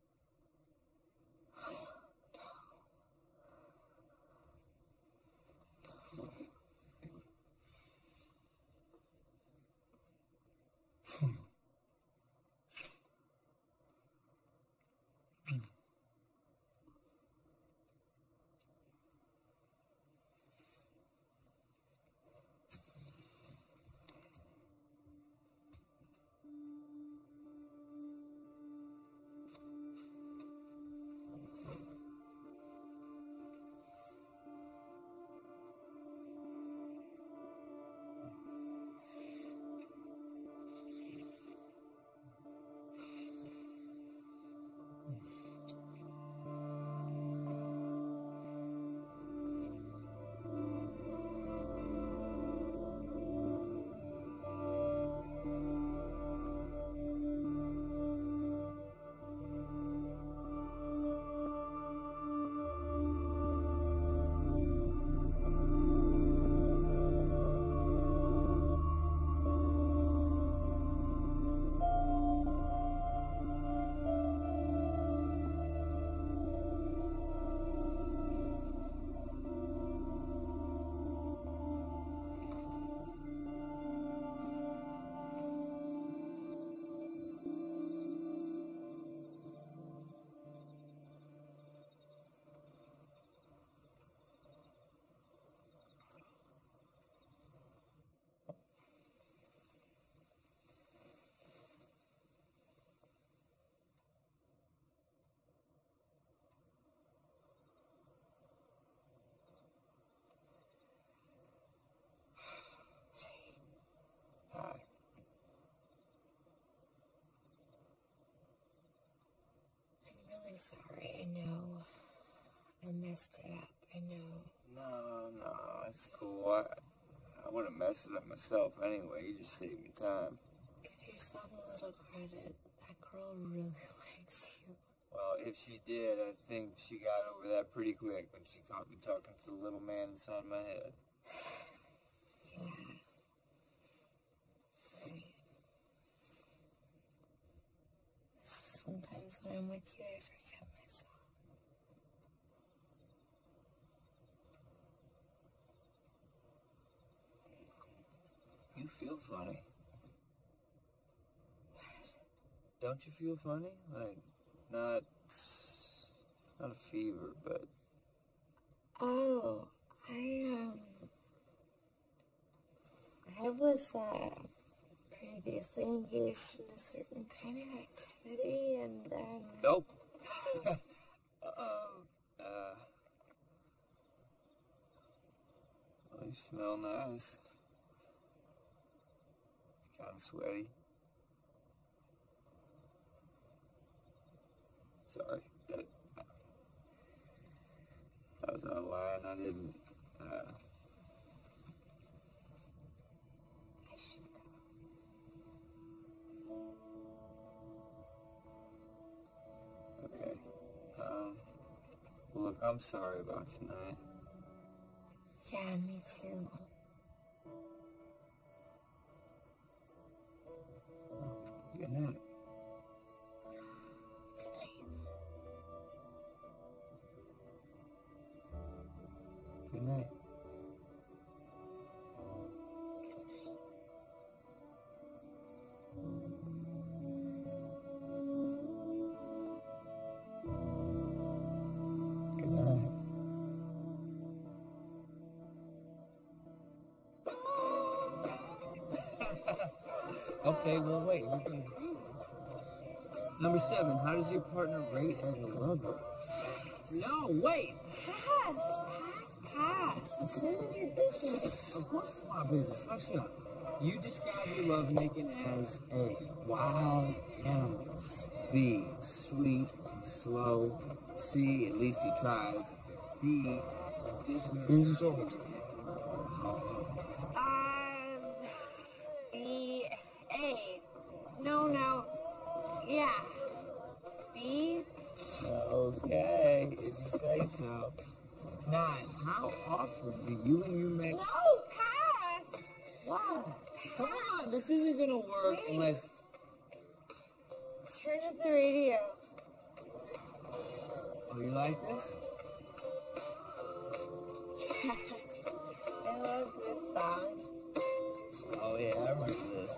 Sorry, I know. I messed it up, I know. No, it's cool. I wouldn't mess it up myself anyway. You just save me time. Give yourself a little credit. That girl really likes you. Well, if she did, I think she got over that pretty quick when she caught me talking to the little man inside my head. Yeah. Right. It's just sometimes when I'm with you, I forget myself. You feel funny. What? Don't you feel funny? Like, not a fever, but... Oh, I was, previously engaged in a certain kind of activity, and, Nope. Well, you smell nice. Kind of sweaty. Sorry. That was out of line. I didn't. Okay. Look, I'm sorry about tonight. Yeah, me too. Good night. Good night. Good night. Okay, well, wait. Number 7, how does your partner rate as a lover? No, wait! Pass. It's none of your business. Of course it's my business. Hush up. You describe your lovemaking as A, wild animals. B, sweet and slow. C, at least he tries. D, just exorbitant. B, A. No. Yeah. B. Okay, if you say so. 9, how often do you and your mate... No, pass. Why? Come on, this isn't gonna work unless... Turn up the radio. Oh, you like this? I love this song. Oh yeah, I remember this.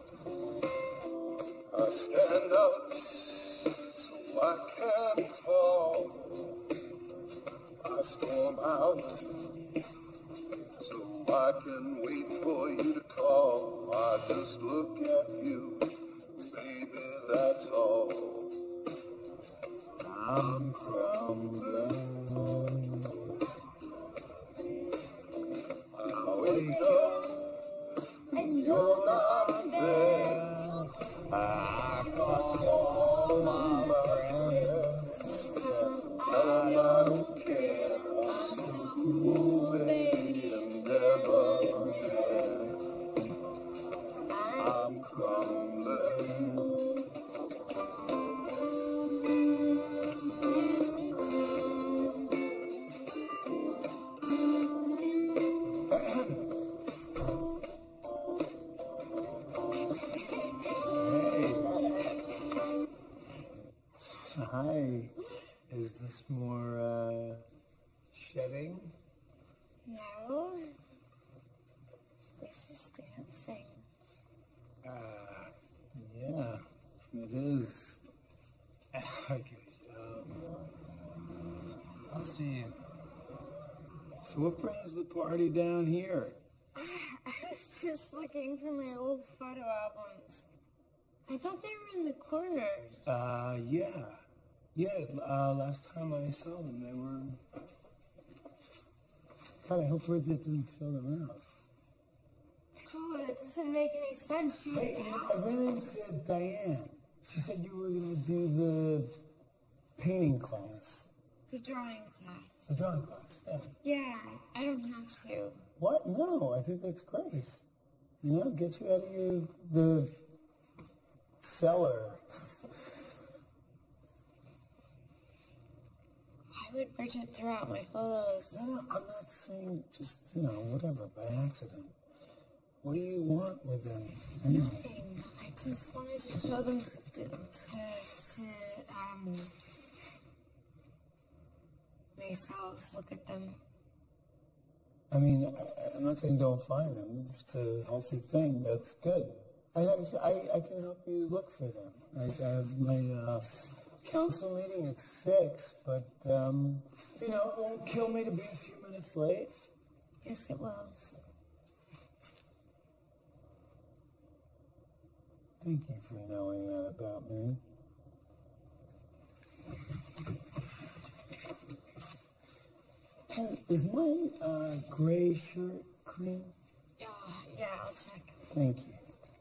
I stand up so I can fall. I storm out so I can wait for you to call. I just look at you, baby, that's all. I'm crumbling. I wake up and you're not there. I call all my friends. Tell 'em I don't care. I'm so cool, baby, and never forget. I'm crumbling. Hi. Is this more, shedding? No. This is dancing. Yeah, it is. Okay, I'll see you. So what brings the party down here? I was just looking for my old photo albums. I thought they were in the corner. Last time I saw them, they were... God, I hope Bridget didn't throw them out. Oh, that doesn't make any sense. She Hey, I ran into Diane. She said you were going to do the painting class. The drawing class. The drawing class, yeah. Yeah, I don't have to. What? No, I think that's great. You know, get you out of the cellar. Why would Bridget throw out my photos? No, I'm not saying just, whatever, by accident. What do you want with them? Anyway? Nothing. I just wanted to show them to myself. Look at them. I mean, I'm not saying don't find them. If it's a healthy thing, that's good. I can help you look for them. I have my council meeting at 6, but, it won't kill me to be a few minutes late. Yes, it will. Thank you for knowing that about me. Hey, is my gray shirt cream? Yeah, I'll check. Thank you.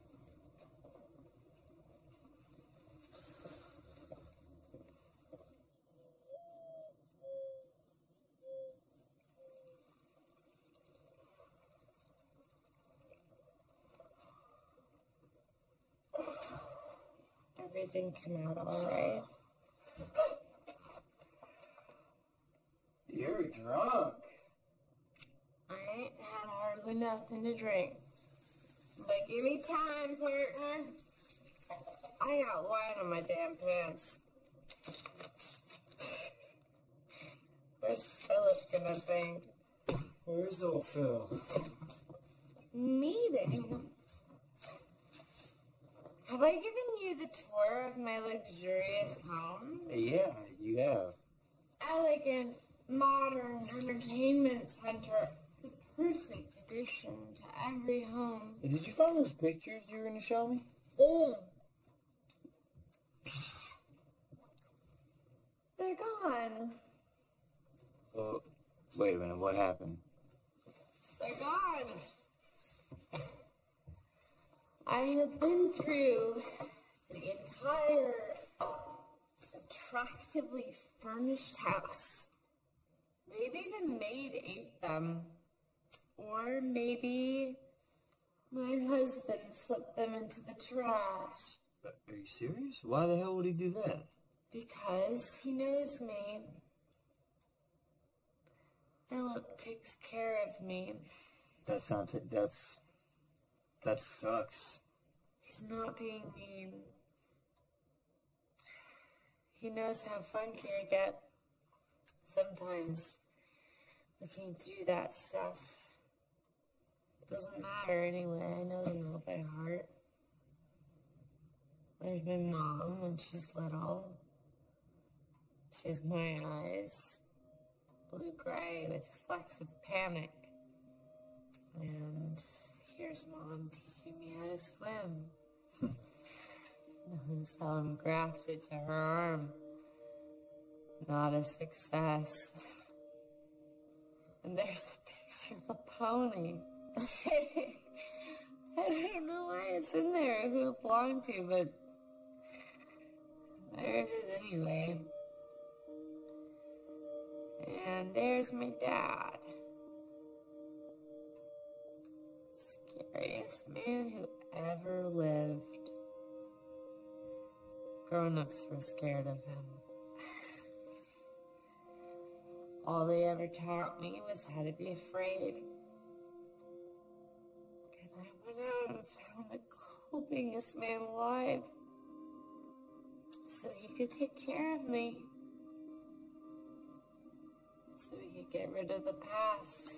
Everything come out all right. You're drunk. I ain't had hardly nothing to drink. But give me time, partner. I got wine on my damn pants. What's Philip gonna think? Where's old Phil? Meeting? Have I given you the tour of my luxurious home? Yeah, you have. Elegant, modern entertainment center. The perfect addition to every home. Did you find those pictures you were going to show me? They're gone. Oh, wait a minute, what happened? They're gone. I have been through the entire attractively furnished house. Maybe the maid ate them. Or maybe my husband slipped them into the trash. Are you serious? Why the hell would he do that? Because he knows me. Philip takes care of me. That sucks. He's not being mean. He knows how funky I get sometimes looking through that stuff. It doesn't matter anyway. I know them all by heart. There's my mom when she's little. She has my eyes, blue-gray with flecks of panic. And here's Mom teaching me how to swim. Notice how I'm grafted to her arm. Not a success. And there's a picture of a pony. I don't know why it's in there, who it belonged to, but there it is anyway. And there's my dad. Scariest man who ever lived. Grown-ups were scared of him. All they ever taught me was how to be afraid. And I went out and found the copingest man alive so he could take care of me. So we could get rid of the past.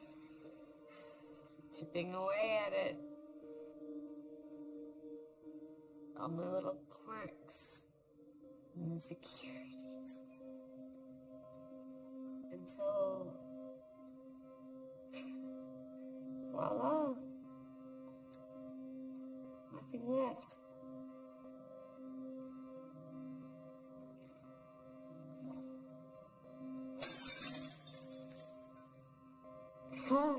Chipping away at it. All my little quirks and insecurities. Until, voila, nothing left. Huh.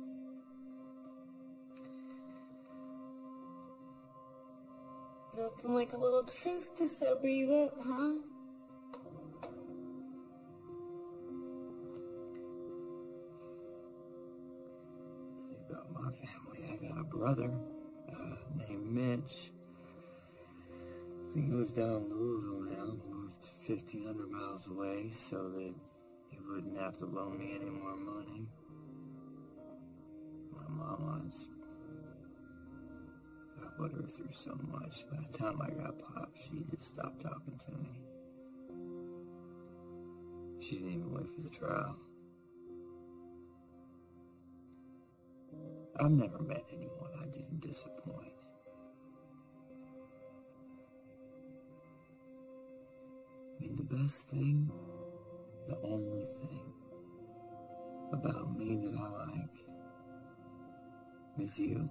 Nothing like a little truth to sober you up, huh? Tell you about my family. I got a brother named Mitch. I think he lives down in Louisville now. Moved 1,500 miles away so that he wouldn't have to loan me any more money. My mama's... I put her through so much. By the time I got popped, she just stopped talking to me. She didn't even wait for the trial. I've never met anyone I didn't disappoint. I mean, the best thing, the only thing about me that I like is you.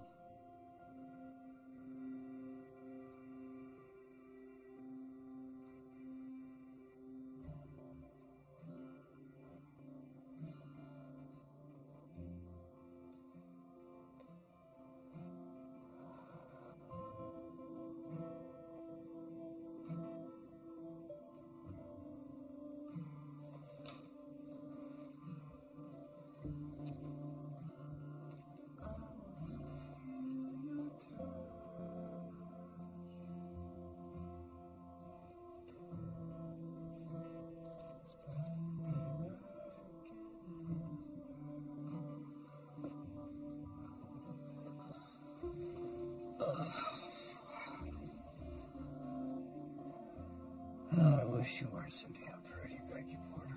wish you weren't so damn pretty, Becky Porter.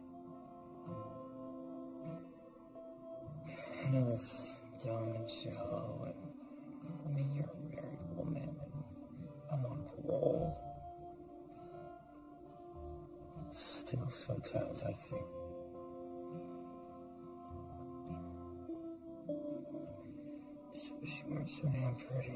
I know that's dumb and shallow, and I mean, you're a married woman, and I'm on parole. Still, sometimes I think just wish you weren't so damn pretty.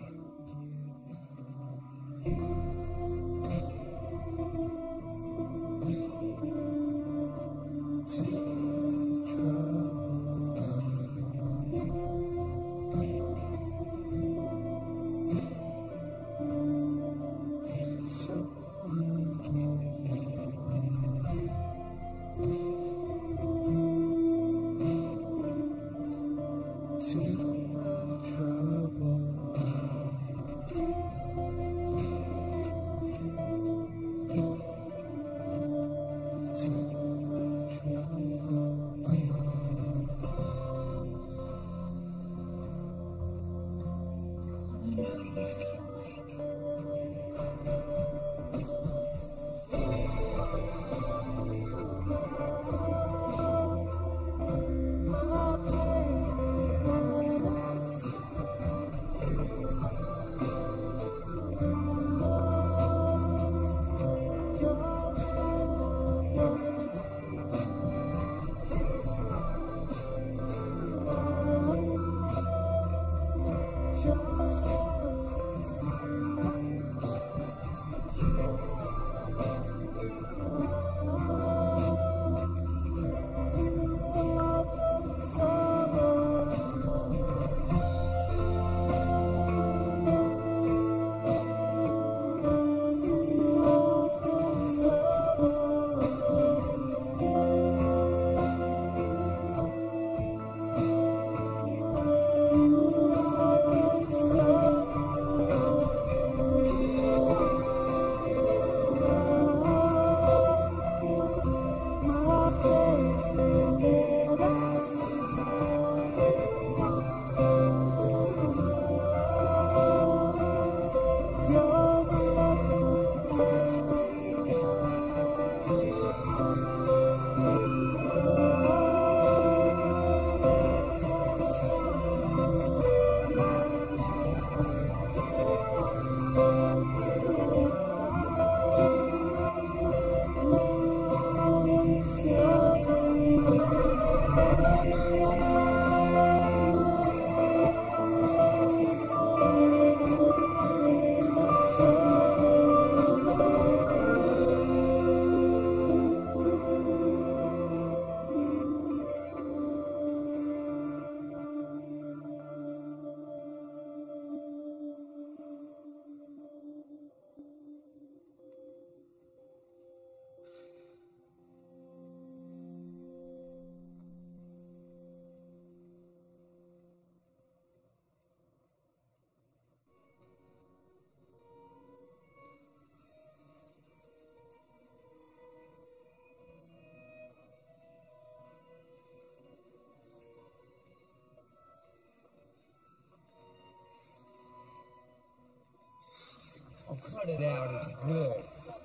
Oh, cut it out. It's good.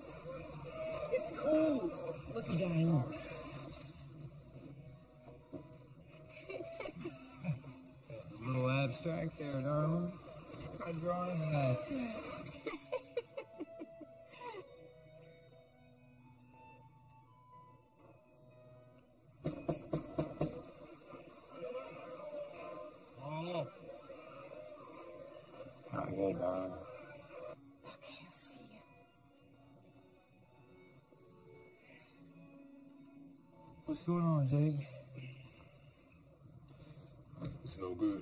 It's cool. Look at Diane. A little abstract there, darling. Try drawing that. Oh. Not good, darling. What's going on, Jake? It's no good.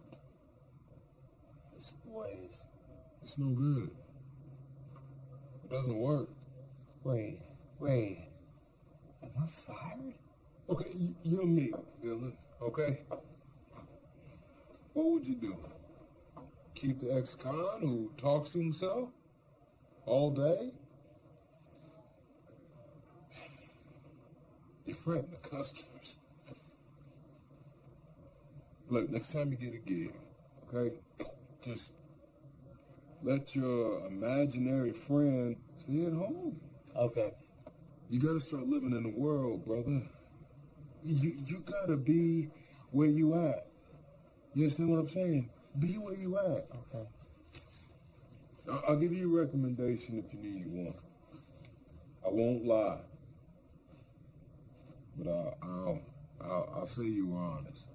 What is? It's no good. It doesn't work. Wait. Am I fired? Okay, you're me, Dylan, okay? What would you do? Keep the ex-con who talks to himself all day? You frighten the customers. Look, next time you get a gig, okay, just let your imaginary friend stay at home. Okay. You gotta start living in the world, brother. You gotta be where you at. You understand what I'm saying? Be where you at. Okay. I'll give you a recommendation if you need one. I won't lie, but I'll say you were honest.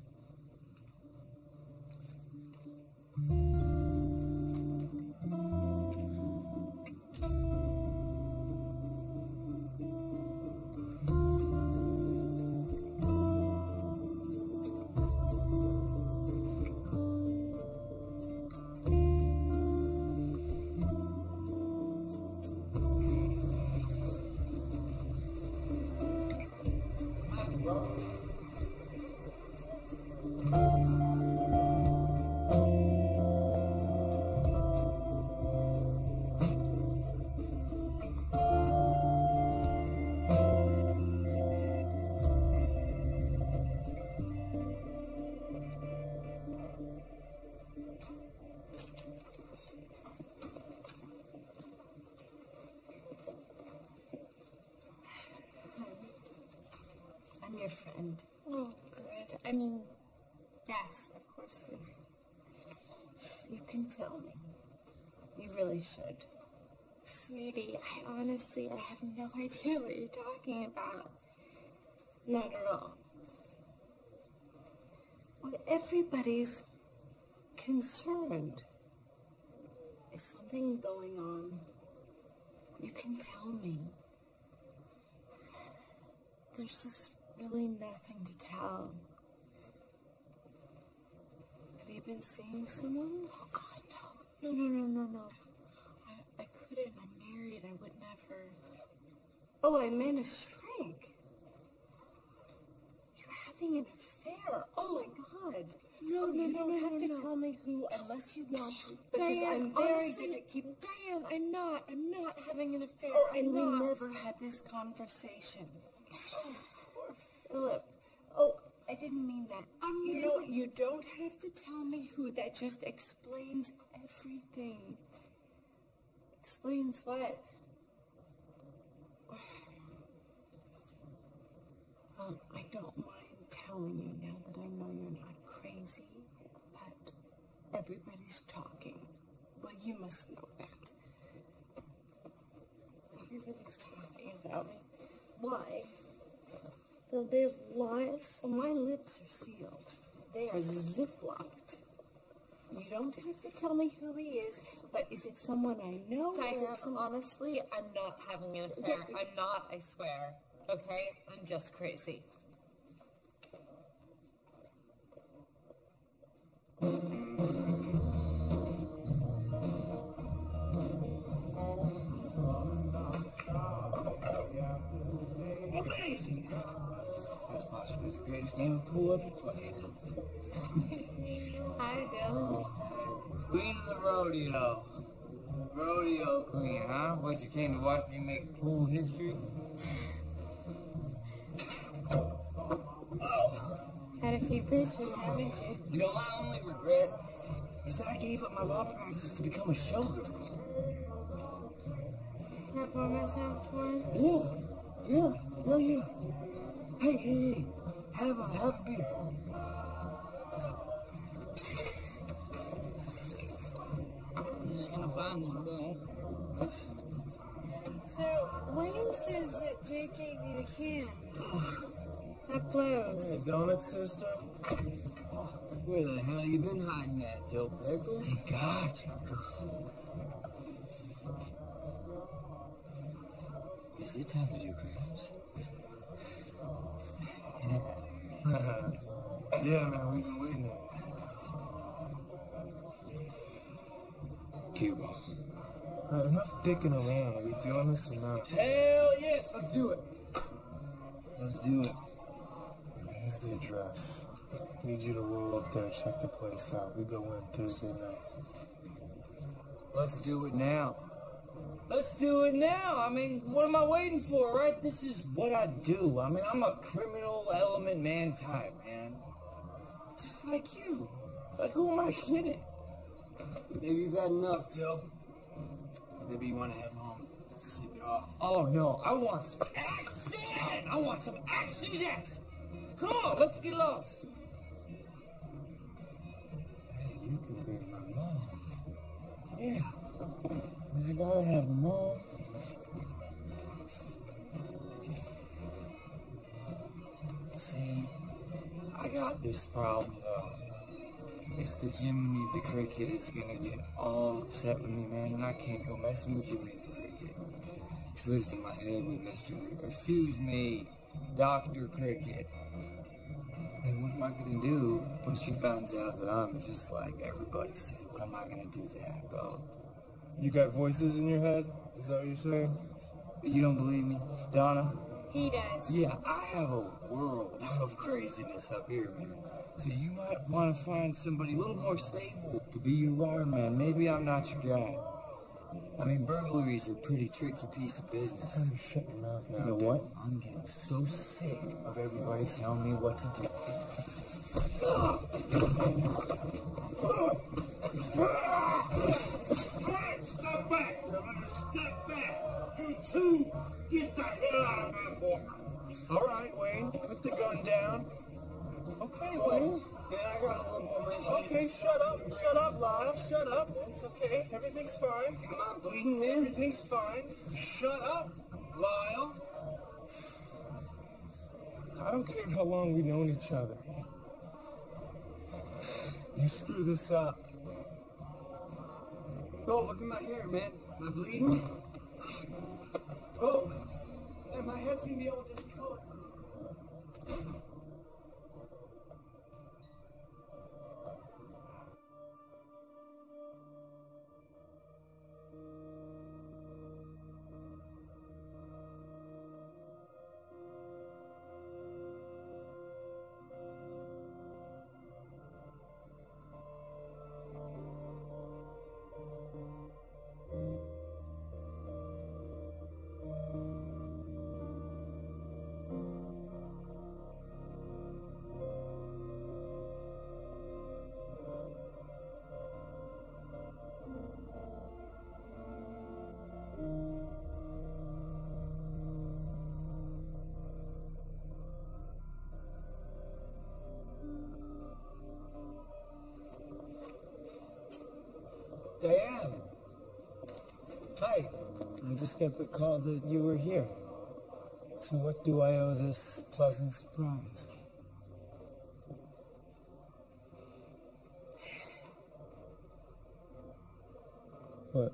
I'm your friend. Oh, good. I mean, yes, of course we are. You can tell me. You really should. Sweetie, I have no idea what you're talking about. Not at all. Well, everybody's concerned. Is something going on? You can tell me. There's just really nothing to tell. Have you been seeing someone? Oh, God, no. No. I couldn't. I'm married. I would never. Oh, I meant a shrink. You're having an affair. Oh, my God. No, you don't have to tell me who unless you want to. Because Diane, I'm very honestly, good at keeping... Diane, I'm not having an affair. And we not. never had this conversation. Oh, poor Philip. Oh, I didn't mean that. You know, you don't have to tell me who. That just explains everything. Explains what? Well, I don't mind telling you now that I know you're not crazy, but everybody's talking. Well, you must know that. Everybody's talking about me. Why? Do they have lives? Well, my lips are sealed. They are zip-locked. You don't have to tell me who he is, but is it someone I know? Diane, honestly, I'm not having an affair. I'm not, I swear. Okay? I'm just crazy. Amazing! That's possibly the greatest game of pool ever played. Hi, Bill. Queen of the rodeo. Rodeo queen, huh? What, you came to watch me make pool history? Had a few pictures, haven't you? You know, my only regret is that I gave up my law practice to become a showgirl. Can I pour myself one? Yeah. Hey. Have a beer. I'm just gonna find this ball. So, Wayne says that Jake gave you the can. That blows. Hey, donut system? Where the hell you been hiding at, Joe Pickle? They got you. Is it time to do crabs? Yeah, man, we've been waiting. Cuba. Enough dicking around. Are we doing this or not? Hell yes, let's do it. Let's do it. Here's the address. Need you to roll up there, check the place out. We go in Thursday night. Let's do it now. Let's do it now. I mean, what am I waiting for, right? This is what I do. I mean, I'm a criminal element man type, man. Just like you. Like, who am I kidding? Maybe you've had enough, Joe. Maybe you want to head home. sleep it off. Oh no, I want some action! I want some action, Jackson! Come on, let's get lost! Hey, you can bring my mom. Yeah. I gotta have a mom. See, I got this problem though. It's the Jiminy the Cricket is gonna get all upset with me, man, and I can't go messing with Jiminy the Cricket. She lives in my head with Dr. Cricket. And what am I gonna do when she finds out that I'm just like everybody said? What am I gonna do then, bro? You got voices in your head? Is that what you're saying? You don't believe me, Donna? He does. Yeah, I have a world of craziness up here, man. So you might want to find somebody a little more stable to be your wireman. Maybe I'm not your guy. I mean, burglary's a pretty tricky piece of business. Shut your mouth now. You know what? I'm getting so sick of everybody telling me what to do. Step back! Step back! You two, get the hell out of my boy! All right, Wayne, put the gun down. Okay, Wayne. Man, I got a little moment. Okay, shut up, Lyle, shut up. It's okay, everything's fine. Am I bleeding, man? Everything's fine. Shut up, Lyle. I don't care how long we've known each other. You screw this up. Oh, look at my hair, man. Am I bleeding? Oh, man, my head's gonna be all discolored. Diane. Hi. I just got the call that you were here. To what do I owe this pleasant surprise? What?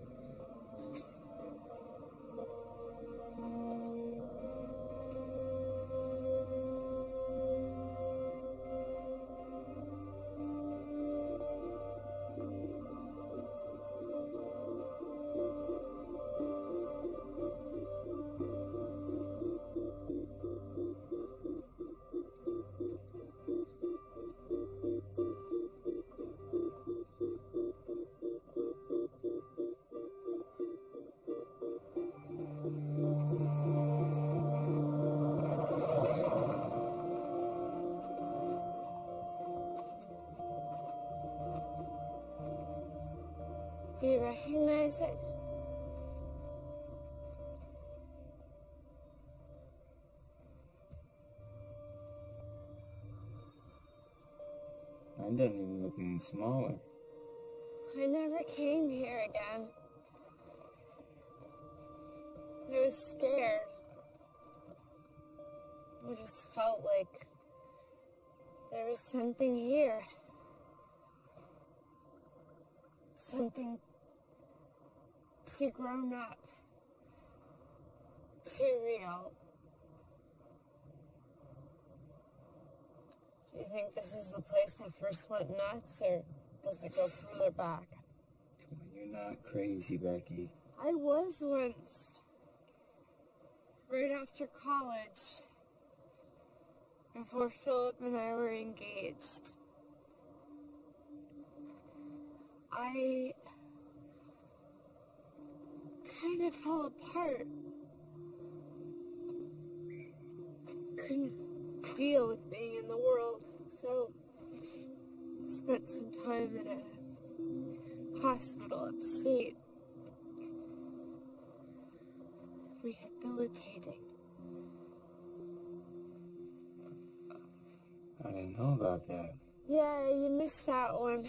Do you recognize it? Mine doesn't even look any smaller. I never came here again. I was scared. I just felt like there was something here. Something too grown up. Too real. Do you think this is the place that first went nuts, or does it go further back? Come on, you're not crazy, Becky. I was once. Right after college. Before Philip and I were engaged. I kind of fell apart. Couldn't deal with being in the world, so spent some time in a hospital upstate. rehabilitating. I didn't know about that. Yeah, you missed that one.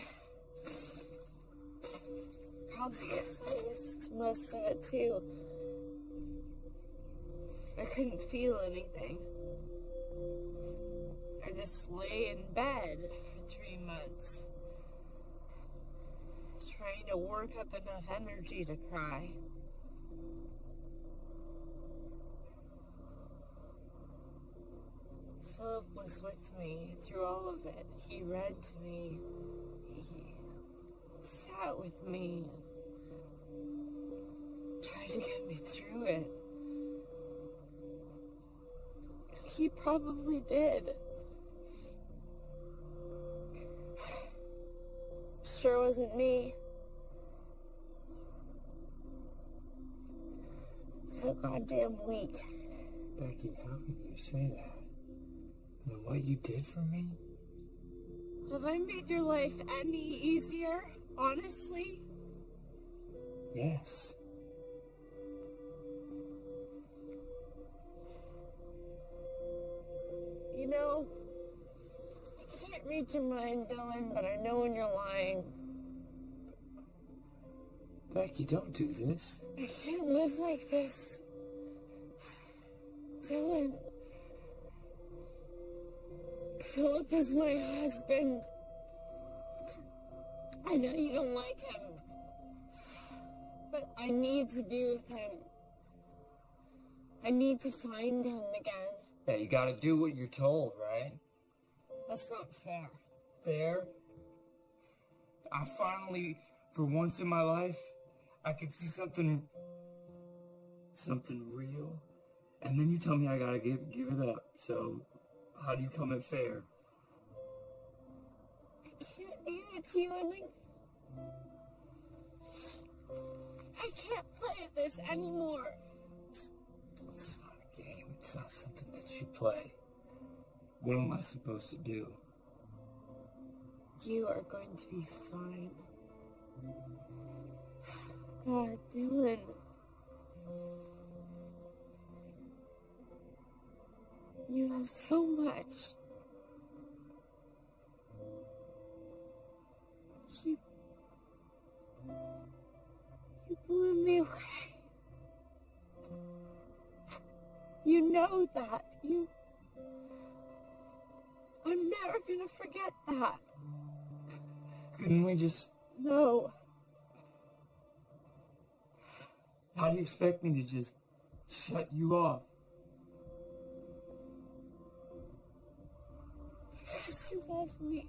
Probably because I missed most of it too. I couldn't feel anything. I just lay in bed for 3 months, trying to work up enough energy to cry. Philip was with me through all of it. He read to me. He sat with me and tried to get me through it. He probably did. Sure wasn't me. So goddamn weak. Becky, how can you say that? You know what you did for me? Have I made your life any easier, honestly? Yes. You know, I can't read your mind, Dylan, but I know when you're lying. Becky, don't do this. I can't live like this. Dylan. Philip is my husband. I know you don't like him, but I need to be with him. I need to find him again. Yeah, you gotta do what you're told, right? That's not fair. Fair? I finally, for once in my life, I could see something real, and then you tell me I gotta give it up. So, how do you come at fair? I can't be with you, and I can't play this anymore. It's not a game. It's not something that you play. What am I supposed to do? You are going to be fine. God, Dylan. You have so much. You blew me away. You know that. I'm never gonna forget that. Couldn't we just... No. How do you expect me to just shut you off? Because you love me.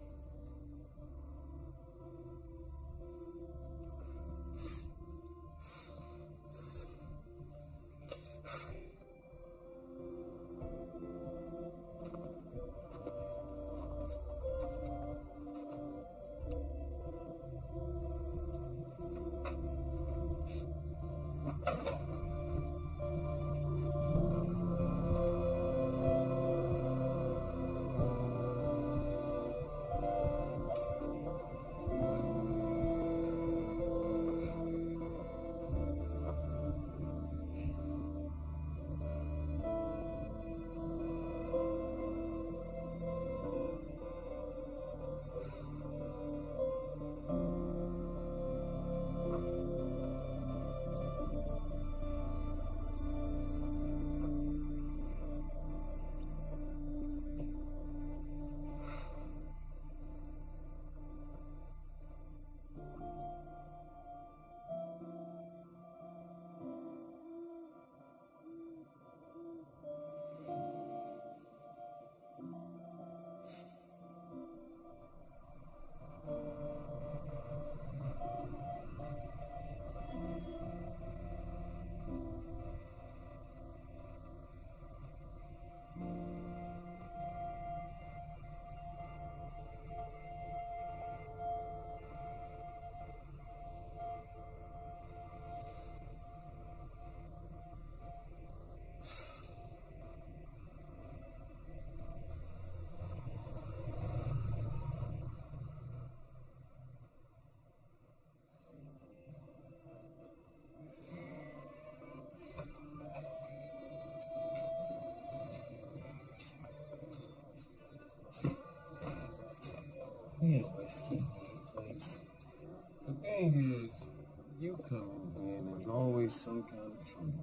some kind of trouble.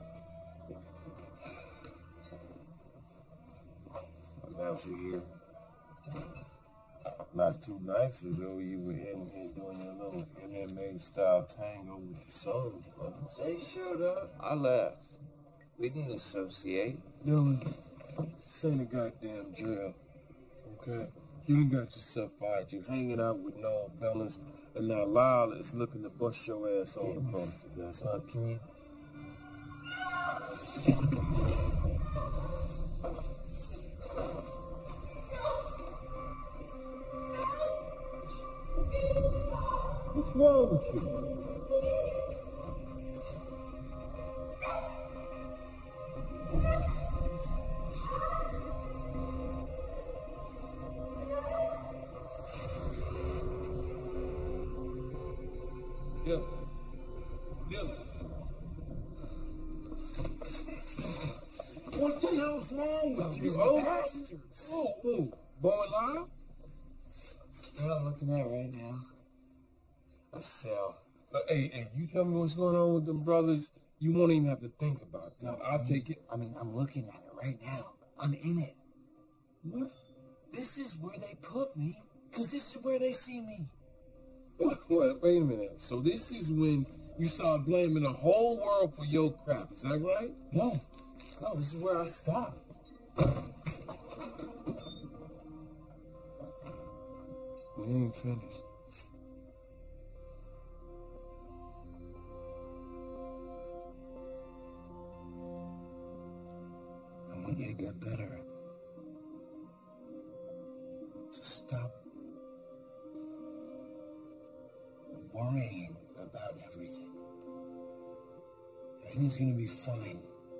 I left you here. Not 2 nights ago, you were in here doing your little MMA-style tango with the Souls brothers. They showed up. I left. We didn't associate. Dylan, this ain't a goddamn jail, okay? You done got yourself fired. You're hanging out with no fellas, and now Lyle is looking to bust your ass on the bump. That's not can you? What's wrong with you? Dylan. What the hell's wrong with you, Oh, bastard? Who? Boy Lyle? What I'm looking at right now, a cell. Hey, you tell me what's going on with them brothers, you won't even have to think about that. I'll take it. I mean, I'm looking at it right now. I'm in it. What? This is where they put me, because this is where they see me. Wait a minute. So this is when you start blaming the whole world for your crap. Is that right? No, this is where I stop. We ain't finished. I want you to get better. To stop worrying about everything. Everything's gonna be fine.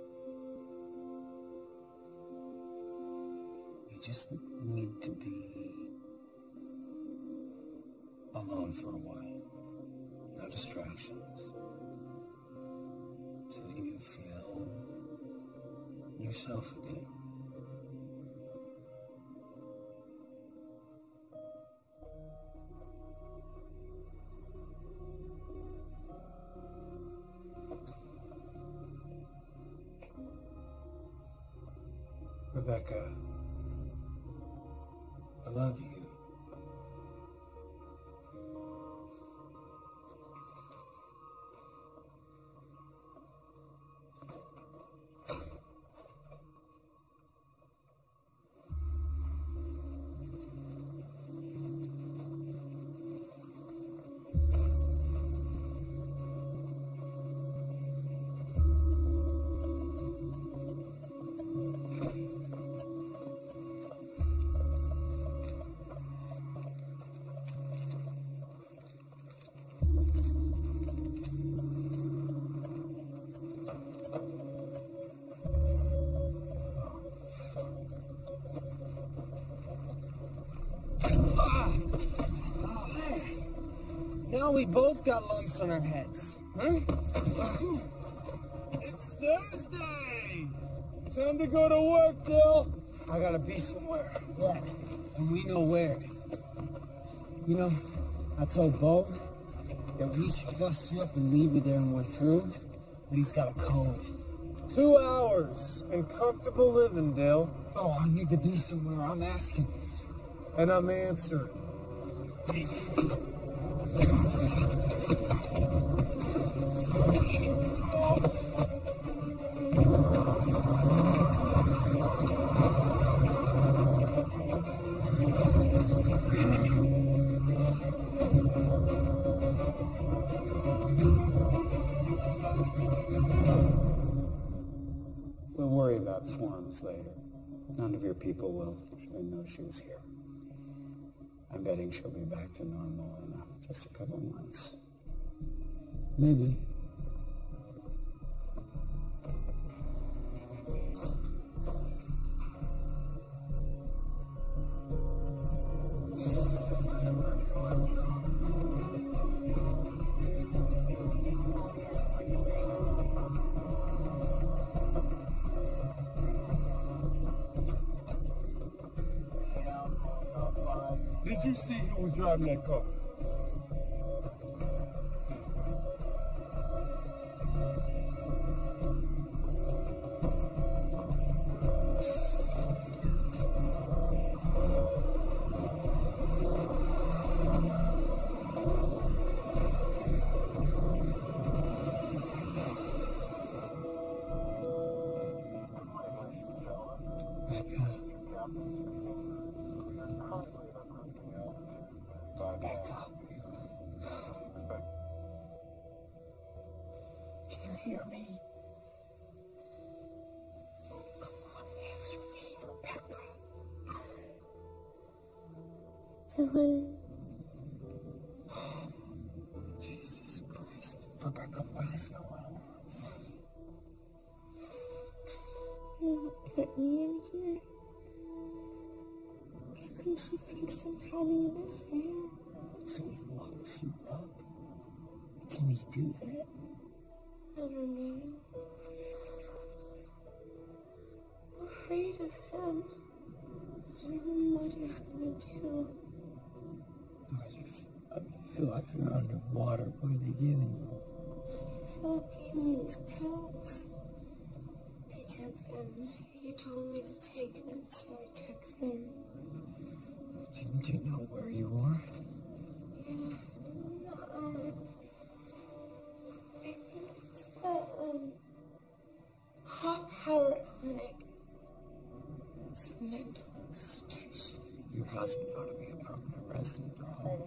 You just need to be alone for a while. No distractions. Till you feel yourself again. Rebecca, I love you. Now we both got lumps on our heads, huh? It's Thursday. Time to go to work, Bill. I gotta be somewhere. Yeah. And we know where. You know, I told Bo that we should bust you up and leave you there and we're through, but he's got a code. 2 hours and comfortable living, Dale. Oh, I need to be somewhere. I'm asking. And I'm answering. We'll worry about forms later. None of your people will even know she was here. I'm betting she'll be back to normal in just a couple months. Maybe. Did you see who was driving that car? Rebecca. Rebecca. Can you hear me? Come on, answer me, Rebecca. Dylan. Jesus Christ. Rebecca, what is going on? He put me in here. I think he thinks I'm having an affair. So he locks you up? Can he do that? I don't know. I'm afraid of him. I don't know what he's gonna do. I feel like you're underwater. What are they giving you? Philip gave me these pills. I took them. He told me to take them, so I took them. Do you know where you are? Yeah. I think it's the, Hot Power Clinic. It's a mental institution. Your husband ought to be a permanent resident, darling.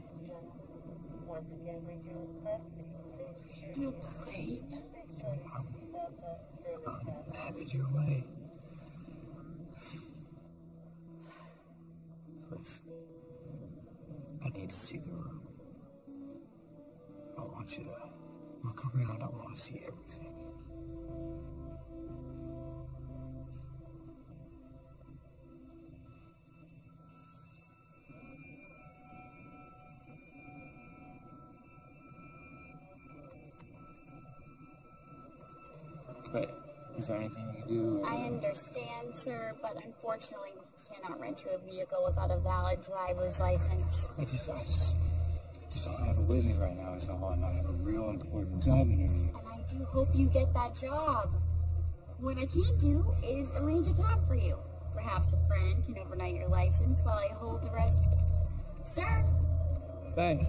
In a plane. I'm headed your way. Listen, I need to see the room. I want you to look around. I want to see everything. But is there anything you can do? I understand, sir, but unfortunately we cannot rent you a vehicle without a valid driver's license. I just don't have it with me right now, so and I have a real important job interview. And I do hope you get that job. What I can do is arrange a cab for you. Perhaps a friend can overnight your license while I hold the rest. Sir? Thanks.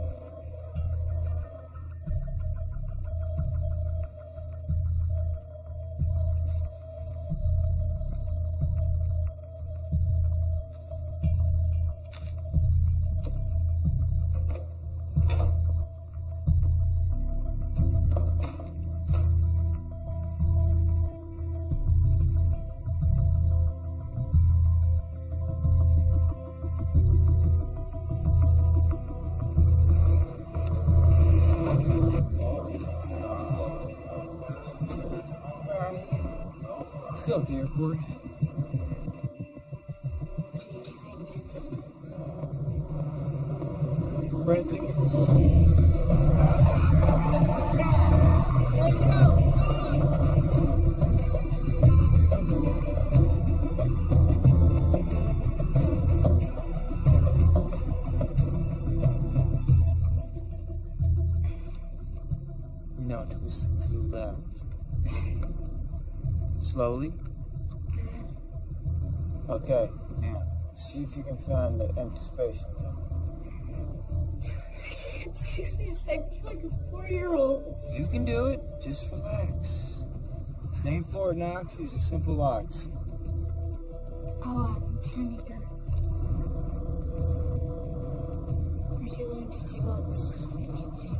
Still at the airport. Renting. No, twist to the left. Slowly. Okay, now, see if you can find the empty space in there. Excuse me a second, I feel like a 4-year-old. You can do it. Just relax. Same Fort Knox, these are simple locks. Oh, turn here. Where do you learn to do all this stuff anyway?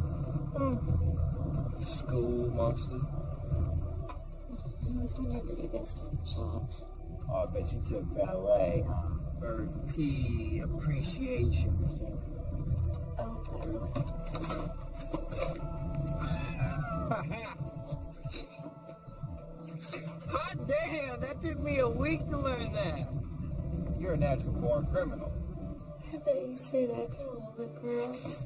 School, mostly. When was whenever you guys got the job? Oh, I bet you took valet, huh? Or tea appreciation or something. Oh, Hot damn! That took me a week to learn that. You're a natural born criminal. I bet you say that to all the girls.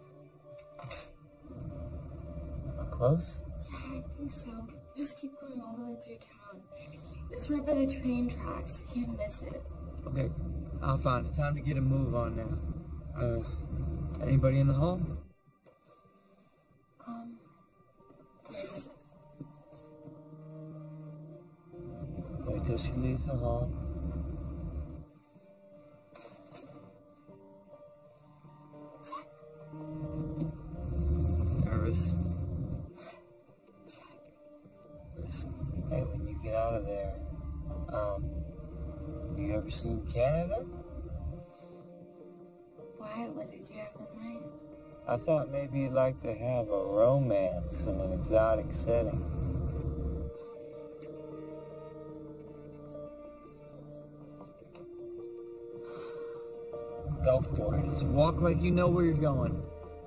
Close? Yeah, I think so. Just keep going all the way through town. It's right by the train tracks. You can't miss it. Okay, I'll find it. Time to get a move on now. Anybody in the hall? Wait till she leaves the hall. Nervous? Listen, hey, when you get out of there, You ever seen Canada? Why? What did you have in mind? I thought maybe you'd like to have a romance in an exotic setting. Go for it. Just walk like you know where you're going.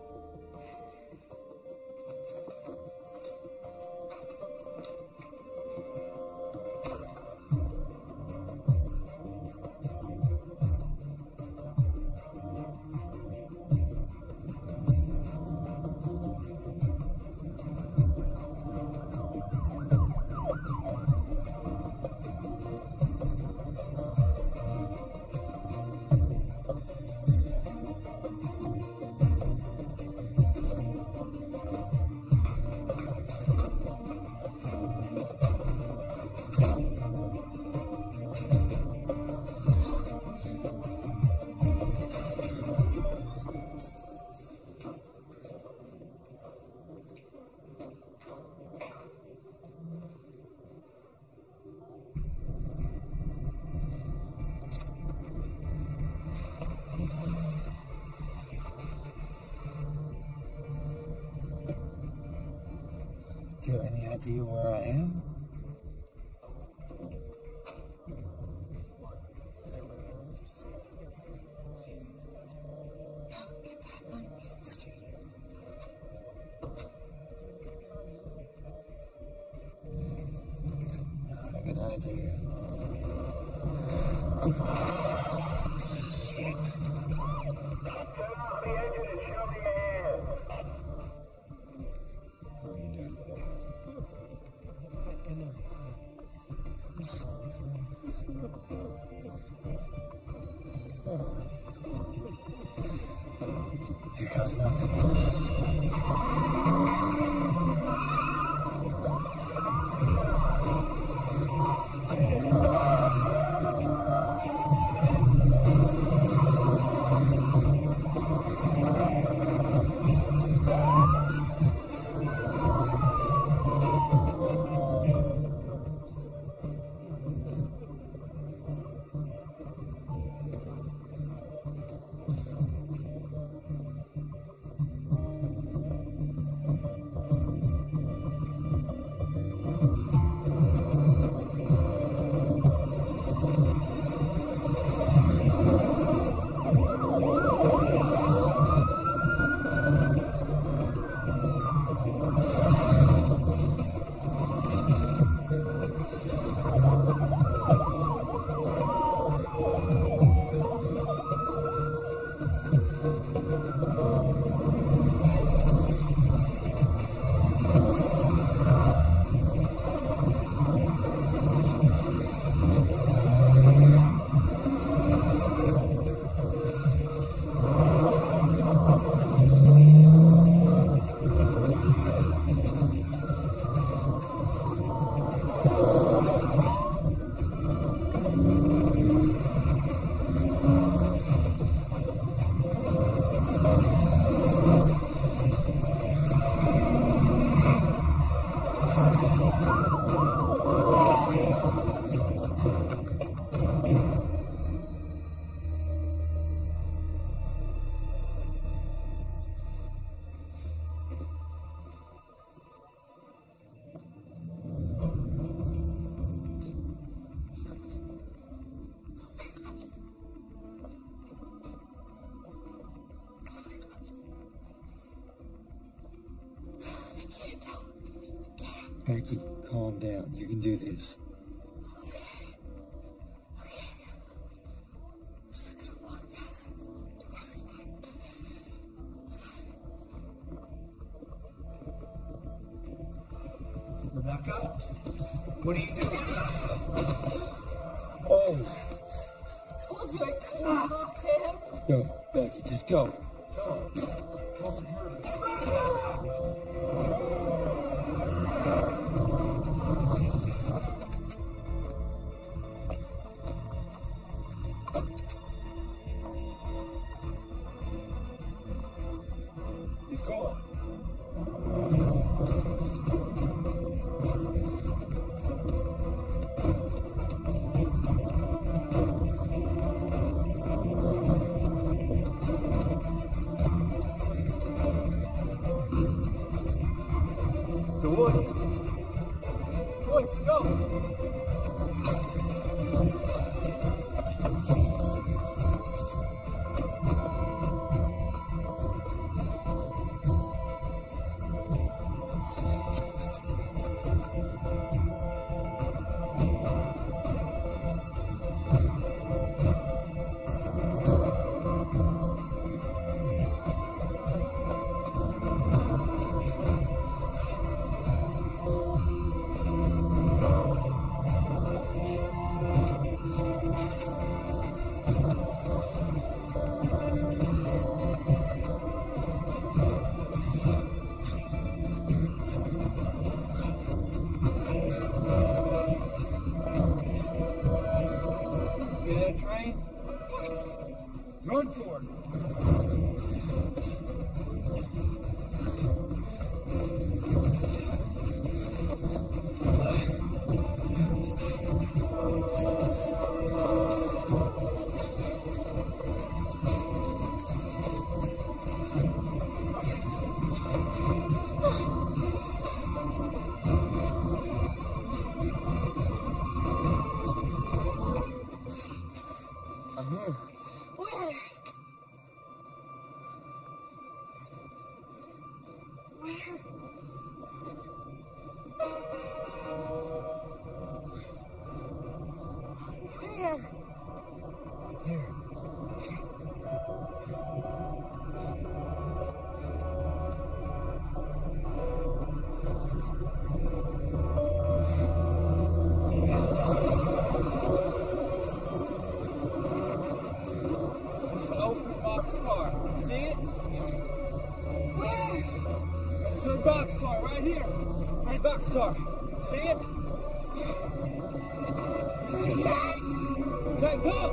Do you have any idea where I am? Not a good idea. Shit. Here comes nothing. Becky, calm down. You can do this. Rebecca? What are you doing? Oh! Told you I couldn't talk to him. Go, Becky, just go. He's gone. woods. Go. Run for it. I'm here. Where? Here. It's an open boxcar. See it? Where? It's a boxcar right here. Right boxcar. See it? Okay, go!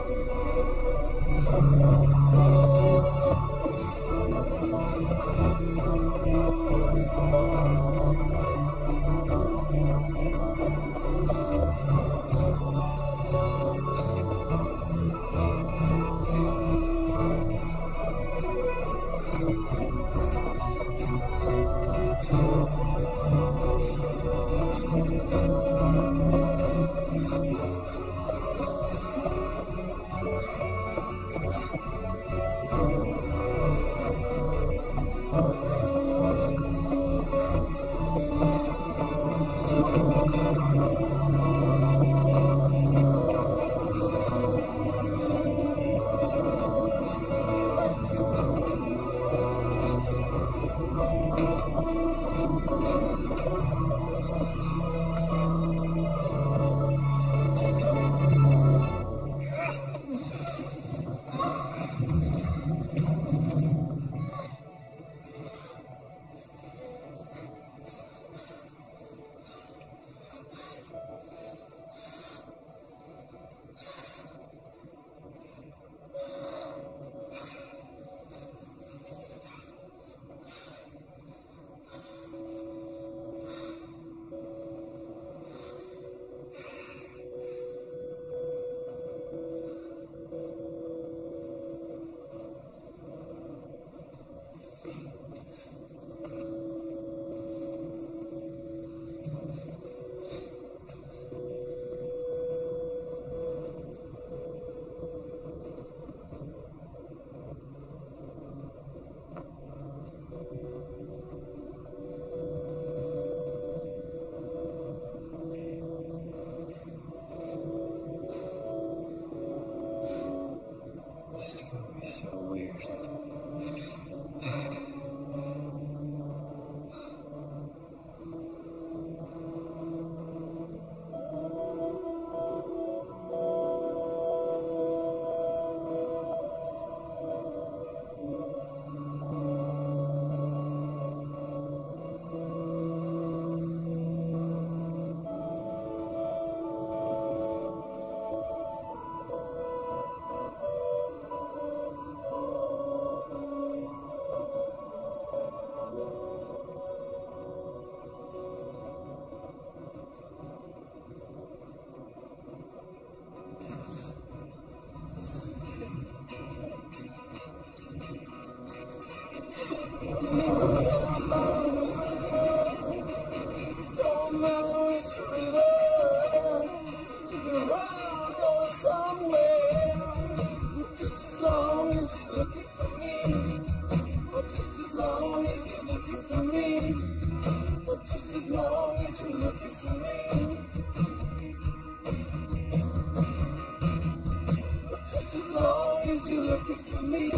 me.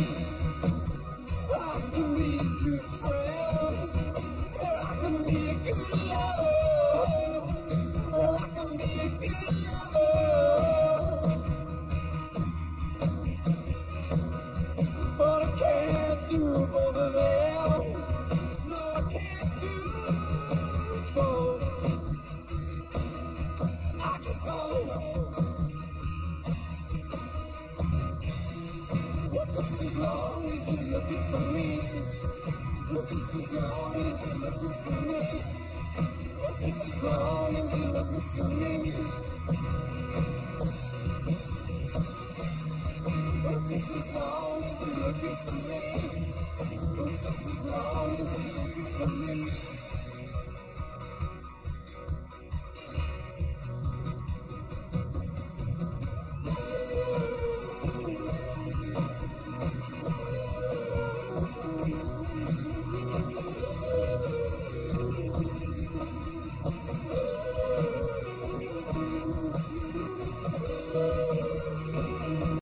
I can be a good friend. Or I can be a good lover. Or I can be a good lover. But I can't do both of them. No, I can't do both. I can hold. Just as long as you're looking for me. Just as long as you're looking for me.